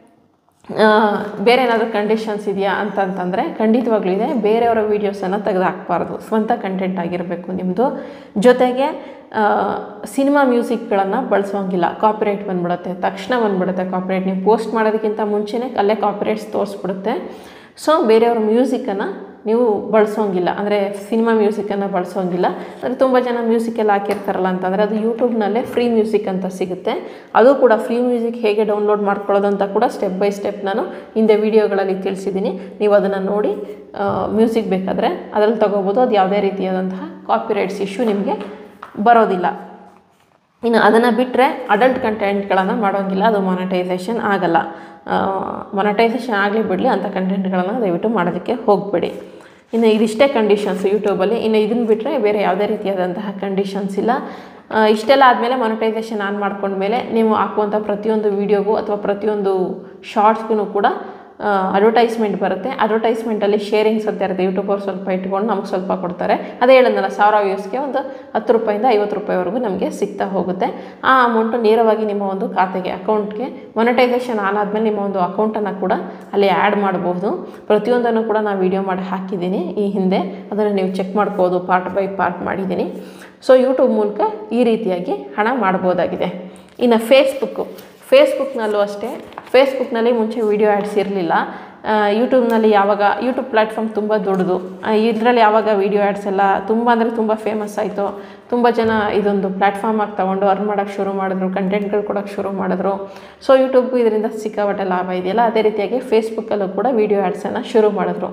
ಬೇರೆ ಏನಾದರೂ ಕಂಡೀಷನ್ಸ್ ಇದೆಯಾ ಅಂತಂತಂದರೆ ಖಂಡಿತವಾಗ್ಲೂ ಇದೆ. ಬೇರೆಯವರ ವೀಡಿಯೋಸನ್ನು ತೆಗೆದು ಹಾಕಬಾರ್ದು, ಸ್ವಂತ ಕಂಟೆಂಟ್ ಆಗಿರಬೇಕು ನಿಮ್ಮದು. ಜೊತೆಗೆ ಸಿನಿಮಾ ಮ್ಯೂಸಿಕ್ಗಳನ್ನು ಬಳಸೋಂಗಿಲ್ಲ, ಕಾಪಿರೈಟ್ ಬಂದುಬಿಡುತ್ತೆ, ತಕ್ಷಣ ಬಂದುಬಿಡುತ್ತೆ ಕಾಪಿರೈಟ್. ನೀವು ಪೋಸ್ಟ್ ಮಾಡೋದಕ್ಕಿಂತ ಮುಂಚೆನೇ ಅಲ್ಲೇ ಕಾಪಿರೈಟ್ಸ್ ತೋರಿಸ್ಬಿಡುತ್ತೆ. ಸೊ ಬೇರೆಯವ್ರ ಮ್ಯೂಸಿಕನ್ನು ನೀವು ಬಳಸೋಂಗಿಲ್ಲ, ಅಂದರೆ ಸಿನಿಮಾ ಮ್ಯೂಸಿಕನ್ನು ಬಳಸೋಂಗಿಲ್ಲ. ಅಂದರೆ ತುಂಬ ಜನ ಮ್ಯೂಸಿಕೆಲ್ಲ ಹಾಕಿರ್ತಾರಲ್ಲ ಅಂತಂದರೆ ಅದು ಯೂಟ್ಯೂಬ್ನಲ್ಲೇ ಫ್ರೀ ಮ್ಯೂಸಿಕ್ ಅಂತ ಸಿಗುತ್ತೆ. ಅದು ಕೂಡ ಫ್ರೀ ಮ್ಯೂಸಿಕ್ ಹೇಗೆ ಡೌನ್ಲೋಡ್ ಮಾಡ್ಕೊಳ್ಳೋದು ಅಂತ ಕೂಡ ಸ್ಟೆಪ್ ಬೈ ಸ್ಟೆಪ್ ನಾನು ಹಿಂದೆ ವೀಡಿಯೋಗಳಲ್ಲಿ ತಿಳಿಸಿದ್ದೀನಿ. ನೀವು ಅದನ್ನು ನೋಡಿ ಮ್ಯೂಸಿಕ್ ಬೇಕಾದರೆ ಅದರಲ್ಲಿ ತೊಗೋಬೋದು. ಅದು ಯಾವುದೇ ರೀತಿಯಾದಂತಹ ಕಾಪಿರೈಟ್ಸ್ ಇಶ್ಯೂ ನಿಮಗೆ ಬರೋದಿಲ್ಲ. ಇನ್ನು ಅದನ್ನು ಬಿಟ್ಟರೆ ಅಡಲ್ಟ್ ಕಂಟೆಂಟ್ಗಳನ್ನು ಮಾಡೋಂಗಿಲ್ಲ, ಅದು ಮೊನೆಟೈಸೇಷನ್ ಆಗಲ್ಲ. ಮೊನೆಟೈಸೇಷನ್ ಆಗಲಿ ಬಿಡಲಿ ಅಂಥ ಕಂಟೆಂಟ್ಗಳನ್ನು ದಯವಿಟ್ಟು ಮಾಡೋದಕ್ಕೆ ಹೋಗಬೇಡಿ. ಇನ್ನು ಇದಿಷ್ಟೇ ಕಂಡೀಷನ್ಸ್ ಯೂಟ್ಯೂಬಲ್ಲಿ. ಇನ್ನು ಇದನ್ನು ಬಿಟ್ಟರೆ ಬೇರೆ ಯಾವುದೇ ರೀತಿಯಾದಂತಹ ಕಂಡೀಷನ್ಸ್ ಇಲ್ಲ. ಇಷ್ಟೆಲ್ಲ ಆದಮೇಲೆ ಮೊನೆಟೈಸೇಷನ್ ಆನ್ ಮಾಡ್ಕೊಂಡ್ಮೇಲೆ ನೀವು ಹಾಕುವಂಥ ಪ್ರತಿಯೊಂದು ವೀಡಿಯೋಗೂ ಅಥವಾ ಪ್ರತಿಯೊಂದು ಶಾರ್ಟ್ಸ್ಗೂ ಕೂಡ ಅಡ್ವರ್ಟೈಸ್ಮೆಂಟ್ ಬರುತ್ತೆ. ಅಡ್ವರ್ಟೈಸ್ಮೆಂಟಲ್ಲಿ ಶೇರಿಂಗ್ಸ್ ಅಂತ ಇರುತ್ತೆ, ಯೂಟ್ಯೂಬರ್ ಸ್ವಲ್ಪ ಇಟ್ಕೊಂಡು ನಮ್ಗೆ ಸ್ವಲ್ಪ ಕೊಡ್ತಾರೆ. ಅದೇ ಹೇಳಿದ್ನಲ್ಲ, ಸಾವಿರ ವ್ಯೂಸ್ಗೆ ಒಂದು ಹತ್ತು ರೂಪಾಯಿಂದ ಐವತ್ತು ರೂಪಾಯಿವರೆಗೂ ನಮಗೆ ಸಿಗ್ತಾ ಹೋಗುತ್ತೆ. ಆ ಅಮೌಂಟು ನೇರವಾಗಿ ನಿಮ್ಮ ಒಂದು ಖಾತೆಗೆ, ಅಕೌಂಟ್ಗೆ ಮೊನೆಟೈಸೇಷನ್ ಆನ್ ಆದಮೇಲೆ ನಿಮ್ಮ ಒಂದು ಅಕೌಂಟನ್ನು ಕೂಡ ಅಲ್ಲಿ ಆ್ಯಡ್ ಮಾಡಬಹುದು. ಪ್ರತಿಯೊಂದನ್ನು ಕೂಡ ನಾನು ವೀಡಿಯೋ ಮಾಡಿ ಹಾಕಿದ್ದೀನಿ ಈ ಹಿಂದೆ, ಅದನ್ನು ನೀವು ಚೆಕ್ ಮಾಡ್ಬೋದು, ಪಾರ್ಟ್ ಬೈ ಪಾರ್ಟ್ ಮಾಡಿದ್ದೀನಿ. ಸೊ ಯೂಟ್ಯೂಬ್ ಮೂಲಕ ಈ ರೀತಿಯಾಗಿ ಹಣ ಮಾಡ್ಬೋದಾಗಿದೆ. ಇನ್ನು ಫೇಸ್ಬುಕ್ಕು ಫೇಸ್ಬುಕ್ನಲ್ಲೂ ಅಷ್ಟೇ. ಫೇಸ್ಬುಕ್ನಲ್ಲಿ ಮುಂಚೆ ವೀಡಿಯೋ ಆ್ಯಡ್ಸ್ ಇರಲಿಲ್ಲ. ಯೂಟ್ಯೂಬ್ನಲ್ಲಿ ಯಾವಾಗ ಯೂಟ್ಯೂಬ್ ಪ್ಲ್ಯಾಟ್ಫಾರ್ಮ್ ತುಂಬ ದೊಡ್ಡದು, ಇದರಲ್ಲಿ ಯಾವಾಗ ವೀಡಿಯೋ ಆ್ಯಡ್ಸ್ ಎಲ್ಲ ತುಂಬ ಅಂದರೆ ತುಂಬ ಫೇಮಸ್ ಆಯಿತು, ತುಂಬ ಜನ ಇದೊಂದು ಪ್ಲ್ಯಾಟ್ಫಾರ್ಮಾಗಿ ತೊಗೊಂಡು ಅರ್ನ್ ಮಾಡೋಕ್ಕೆ ಶುರು ಮಾಡಿದ್ರು, ಕಂಟೆಂಟ್ಗಳು ಕೊಡೋಕ್ಕೆ ಶುರು ಮಾಡಿದ್ರು. ಸೊ ಯೂಟ್ಯೂಬ್ಗೂ ಇದರಿಂದ ಸಿಕ್ಕಾಪಟ್ಟೆ ಲಾಭ ಇದೆಯಲ್ಲ, ಅದೇ ರೀತಿಯಾಗಿ ಫೇಸ್ಬುಕ್ಕಲ್ಲೂ ಕೂಡ ವೀಡಿಯೋ ಆ್ಯಡ್ಸನ್ನು ಶುರು ಮಾಡಿದ್ರು.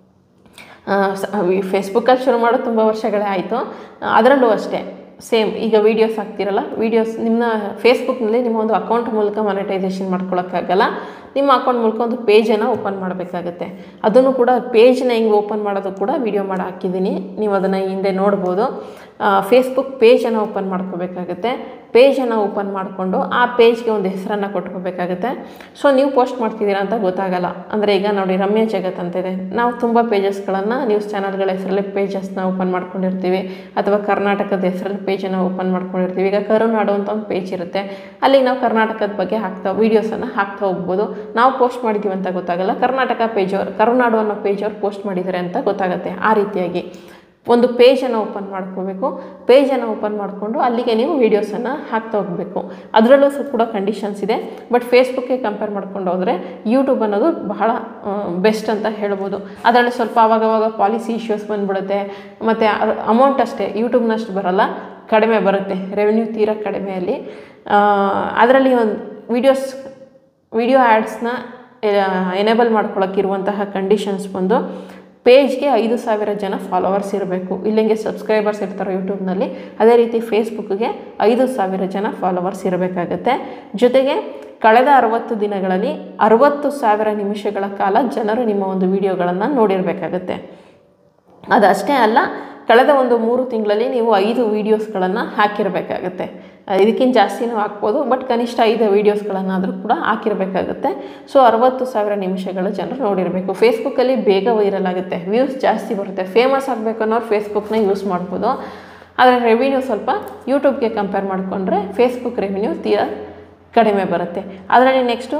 ಫೇಸ್ಬುಕ್ಕಲ್ಲಿ ಶುರು ಮಾಡೋದು ತುಂಬ ವರ್ಷಗಳೇ ಆಯಿತು. ಅದರಲ್ಲೂ ಅಷ್ಟೇ ಸೇಮ್, ಈಗ ವೀಡಿಯೋಸ್ ಹಾಕ್ತಿರಲ್ಲ, ವೀಡಿಯೋಸ್ ನಿಮ್ಮ ಫೇಸ್ಬುಕ್ನಲ್ಲಿ ನಿಮ್ಮ ಒಂದು ಅಕೌಂಟ್ ಮೂಲಕ ಮಾನಿಟೈಸೇಷನ್ ಮಾಡ್ಕೊಳ್ಳೋಕ್ಕಾಗಲ್ಲ. ನಿಮ್ಮ ಅಕೌಂಟ್ ಮೂಲಕ ಒಂದು ಪೇಜನ್ನು ಓಪನ್ ಮಾಡಬೇಕಾಗತ್ತೆ. ಅದನ್ನು ಕೂಡ ಪೇಜ್ನ ಹೆಂಗೆ ಓಪನ್ ಮಾಡೋದು ಕೂಡ ವೀಡಿಯೋ ಮಾಡಿ ಹಾಕಿದ್ದೀನಿ, ನೀವು ಅದನ್ನು ಹಿಂದೆ ನೋಡ್ಬೋದು. ಫೇಸ್ಬುಕ್ ಪೇಜನ್ನು ಓಪನ್ ಮಾಡ್ಕೋಬೇಕಾಗುತ್ತೆ. ಪೇಜನ್ನು ಓಪನ್ ಮಾಡಿಕೊಂಡು ಆ ಪೇಜ್ಗೆ ಒಂದು ಹೆಸರನ್ನು ಕೊಟ್ಕೋಬೇಕಾಗುತ್ತೆ. ಸೊ ನೀವು ಪೋಸ್ಟ್ ಮಾಡ್ತಿದ್ದೀರಾ ಅಂತ ಗೊತ್ತಾಗಲ್ಲ. ಅಂದರೆ ಈಗ ನೋಡಿ, ರಮ್ಯಾ ಜಗತ್ ಅಂತಿದೆ, ನಾವು ತುಂಬ ಪೇಜಸ್ಗಳನ್ನು ನ್ಯೂಸ್ ಚಾನಲ್ಗಳ ಹೆಸರಲ್ಲಿ ಪೇಜಸ್ನ ಓಪನ್ ಮಾಡ್ಕೊಂಡಿರ್ತೀವಿ, ಅಥವಾ ಕರ್ನಾಟಕದ ಹೆಸರಲ್ಲಿ ಪೇಜನ್ನು ಓಪನ್ ಮಾಡ್ಕೊಂಡಿರ್ತೀವಿ. ಈಗ ಕರುನಾಡು ಅಂತ ಒಂದು ಪೇಜ್ ಇರುತ್ತೆ, ಅಲ್ಲಿಗೆ ನಾವು ಕರ್ನಾಟಕದ ಬಗ್ಗೆ ಹಾಕ್ತಾ ವೀಡಿಯೋಸನ್ನು ಹಾಕ್ತಾ ಹೋಗ್ಬೋದು. ನಾವು ಪೋಸ್ಟ್ ಮಾಡಿದ್ದೀವಿ ಅಂತ ಗೊತ್ತಾಗಲ್ಲ, ಕರ್ನಾಟಕ ಪೇಜ್ ಅವ್ರು, ಕರುನಾಡು ಅನ್ನೋ ಪೇಜ್ ಅವ್ರು ಪೋಸ್ಟ್ ಮಾಡಿದ್ದಾರೆ ಅಂತ ಗೊತ್ತಾಗುತ್ತೆ. ಆ ರೀತಿಯಾಗಿ ಒಂದು ಪೇಜನ್ನು ಓಪನ್ ಮಾಡ್ಕೋಬೇಕು. ಪೇಜನ್ನು ಓಪನ್ ಮಾಡಿಕೊಂಡು ಅಲ್ಲಿಗೆ ನೀವು ವೀಡಿಯೋಸನ್ನು ಹಾಕ್ತಾ ಹೋಗಬೇಕು. ಅದರಲ್ಲೂ ಸಹ ಕೂಡ ಕಂಡೀಷನ್ಸ್ ಇದೆ. ಬಟ್ ಫೇಸ್ಬುಕ್ಗೆ ಕಂಪೇರ್ ಮಾಡ್ಕೊಂಡು ಹೋದರೆ ಯೂಟ್ಯೂಬ್ ಅನ್ನೋದು ಬಹಳ ಬೆಸ್ಟ್ ಅಂತ ಹೇಳ್ಬೋದು. ಅದರಲ್ಲಿ ಸ್ವಲ್ಪ ಆವಾಗವಾಗ ಪಾಲಿಸಿ ಇಶ್ಯೂಸ್ ಬಂದುಬಿಡುತ್ತೆ, ಮತ್ತು ಅಮೌಂಟ್ ಅಷ್ಟೇ ಯೂಟ್ಯೂಬ್ನಷ್ಟು ಬರೋಲ್ಲ, ಕಡಿಮೆ ಬರುತ್ತೆ, ರೆವೆನ್ಯೂ ತೀರಾ ಕಡಿಮೆಯಲ್ಲಿ. ಅದರಲ್ಲಿ ಒಂದು ವೀಡಿಯೋಸ್ ವಿಡಿಯೋ ಆ್ಯಡ್ಸ್ನ ಎನೇಬಲ್ ಮಾಡ್ಕೊಳ್ಳೋಕ್ಕಿರುವಂತಹ ಕಂಡೀಷನ್ಸ್ ಬಂದು ಪೇಜ್ಗೆ ಐದು ಸಾವಿರ ಜನ ಫಾಲೋವರ್ಸ್ ಇರಬೇಕು. ಇಲ್ಲಿಂಗೆ ಸಬ್ಸ್ಕ್ರೈಬರ್ಸ್ ಇರ್ತಾರೆ ಯೂಟ್ಯೂಬ್ನಲ್ಲಿ, ಅದೇ ರೀತಿ ಫೇಸ್ಬುಕ್ಗೆ ಐದು ಸಾವಿರ ಜನ ಫಾಲೋವರ್ಸ್ ಇರಬೇಕಾಗತ್ತೆ. ಜೊತೆಗೆ ಕಳೆದ ಅರವತ್ತು ದಿನಗಳಲ್ಲಿ ಅರವತ್ತು ಸಾವಿರ ನಿಮಿಷಗಳ ಕಾಲ ಜನರು ನಿಮ್ಮ ಒಂದು ವಿಡಿಯೋಗಳನ್ನು ನೋಡಿರಬೇಕಾಗತ್ತೆ. ಅದಷ್ಟೇ ಅಲ್ಲ, ಕಳೆದ ಒಂದು ಮೂರು ತಿಂಗಳಲ್ಲಿ ನೀವು ಐದು ವೀಡಿಯೋಸ್ಗಳನ್ನು ಹಾಕಿರಬೇಕಾಗತ್ತೆ. ಇದಕ್ಕಿಂತ ಜಾಸ್ತಿನೂ ಹಾಕ್ಬೋದು, ಬಟ್ ಕನಿಷ್ಠ ಐದು ವೀಡಿಯೋಸ್ಗಳನ್ನಾದರೂ ಕೂಡ ಹಾಕಿರಬೇಕಾಗುತ್ತೆ. ಸೊ ಅರವತ್ತು ಸಾವಿರ ನಿಮಿಷಗಳು ಜನರು ನೋಡಿರಬೇಕು. ಫೇಸ್ಬುಕ್ಕಲ್ಲಿ ಬೇಗ ವೈರಲ್ ಆಗುತ್ತೆ, ವ್ಯೂಸ್ ಜಾಸ್ತಿ ಬರುತ್ತೆ. ಫೇಮಸ್ ಆಗಬೇಕು ಅನ್ನೋರು ಫೇಸ್ಬುಕ್ನ ಯೂಸ್ ಮಾಡ್ಬೋದು. ಆದರೆ ರೆವಿನ್ಯೂ ಸ್ವಲ್ಪ ಯೂಟ್ಯೂಬ್ಗೆ ಕಂಪೇರ್ ಮಾಡಿಕೊಂಡ್ರೆ ಫೇಸ್ಬುಕ್ ರೆವಿನ್ಯೂ ತೀರಾ ಕಡಿಮೆ ಬರುತ್ತೆ. ಅದರಲ್ಲಿ ನೆಕ್ಸ್ಟು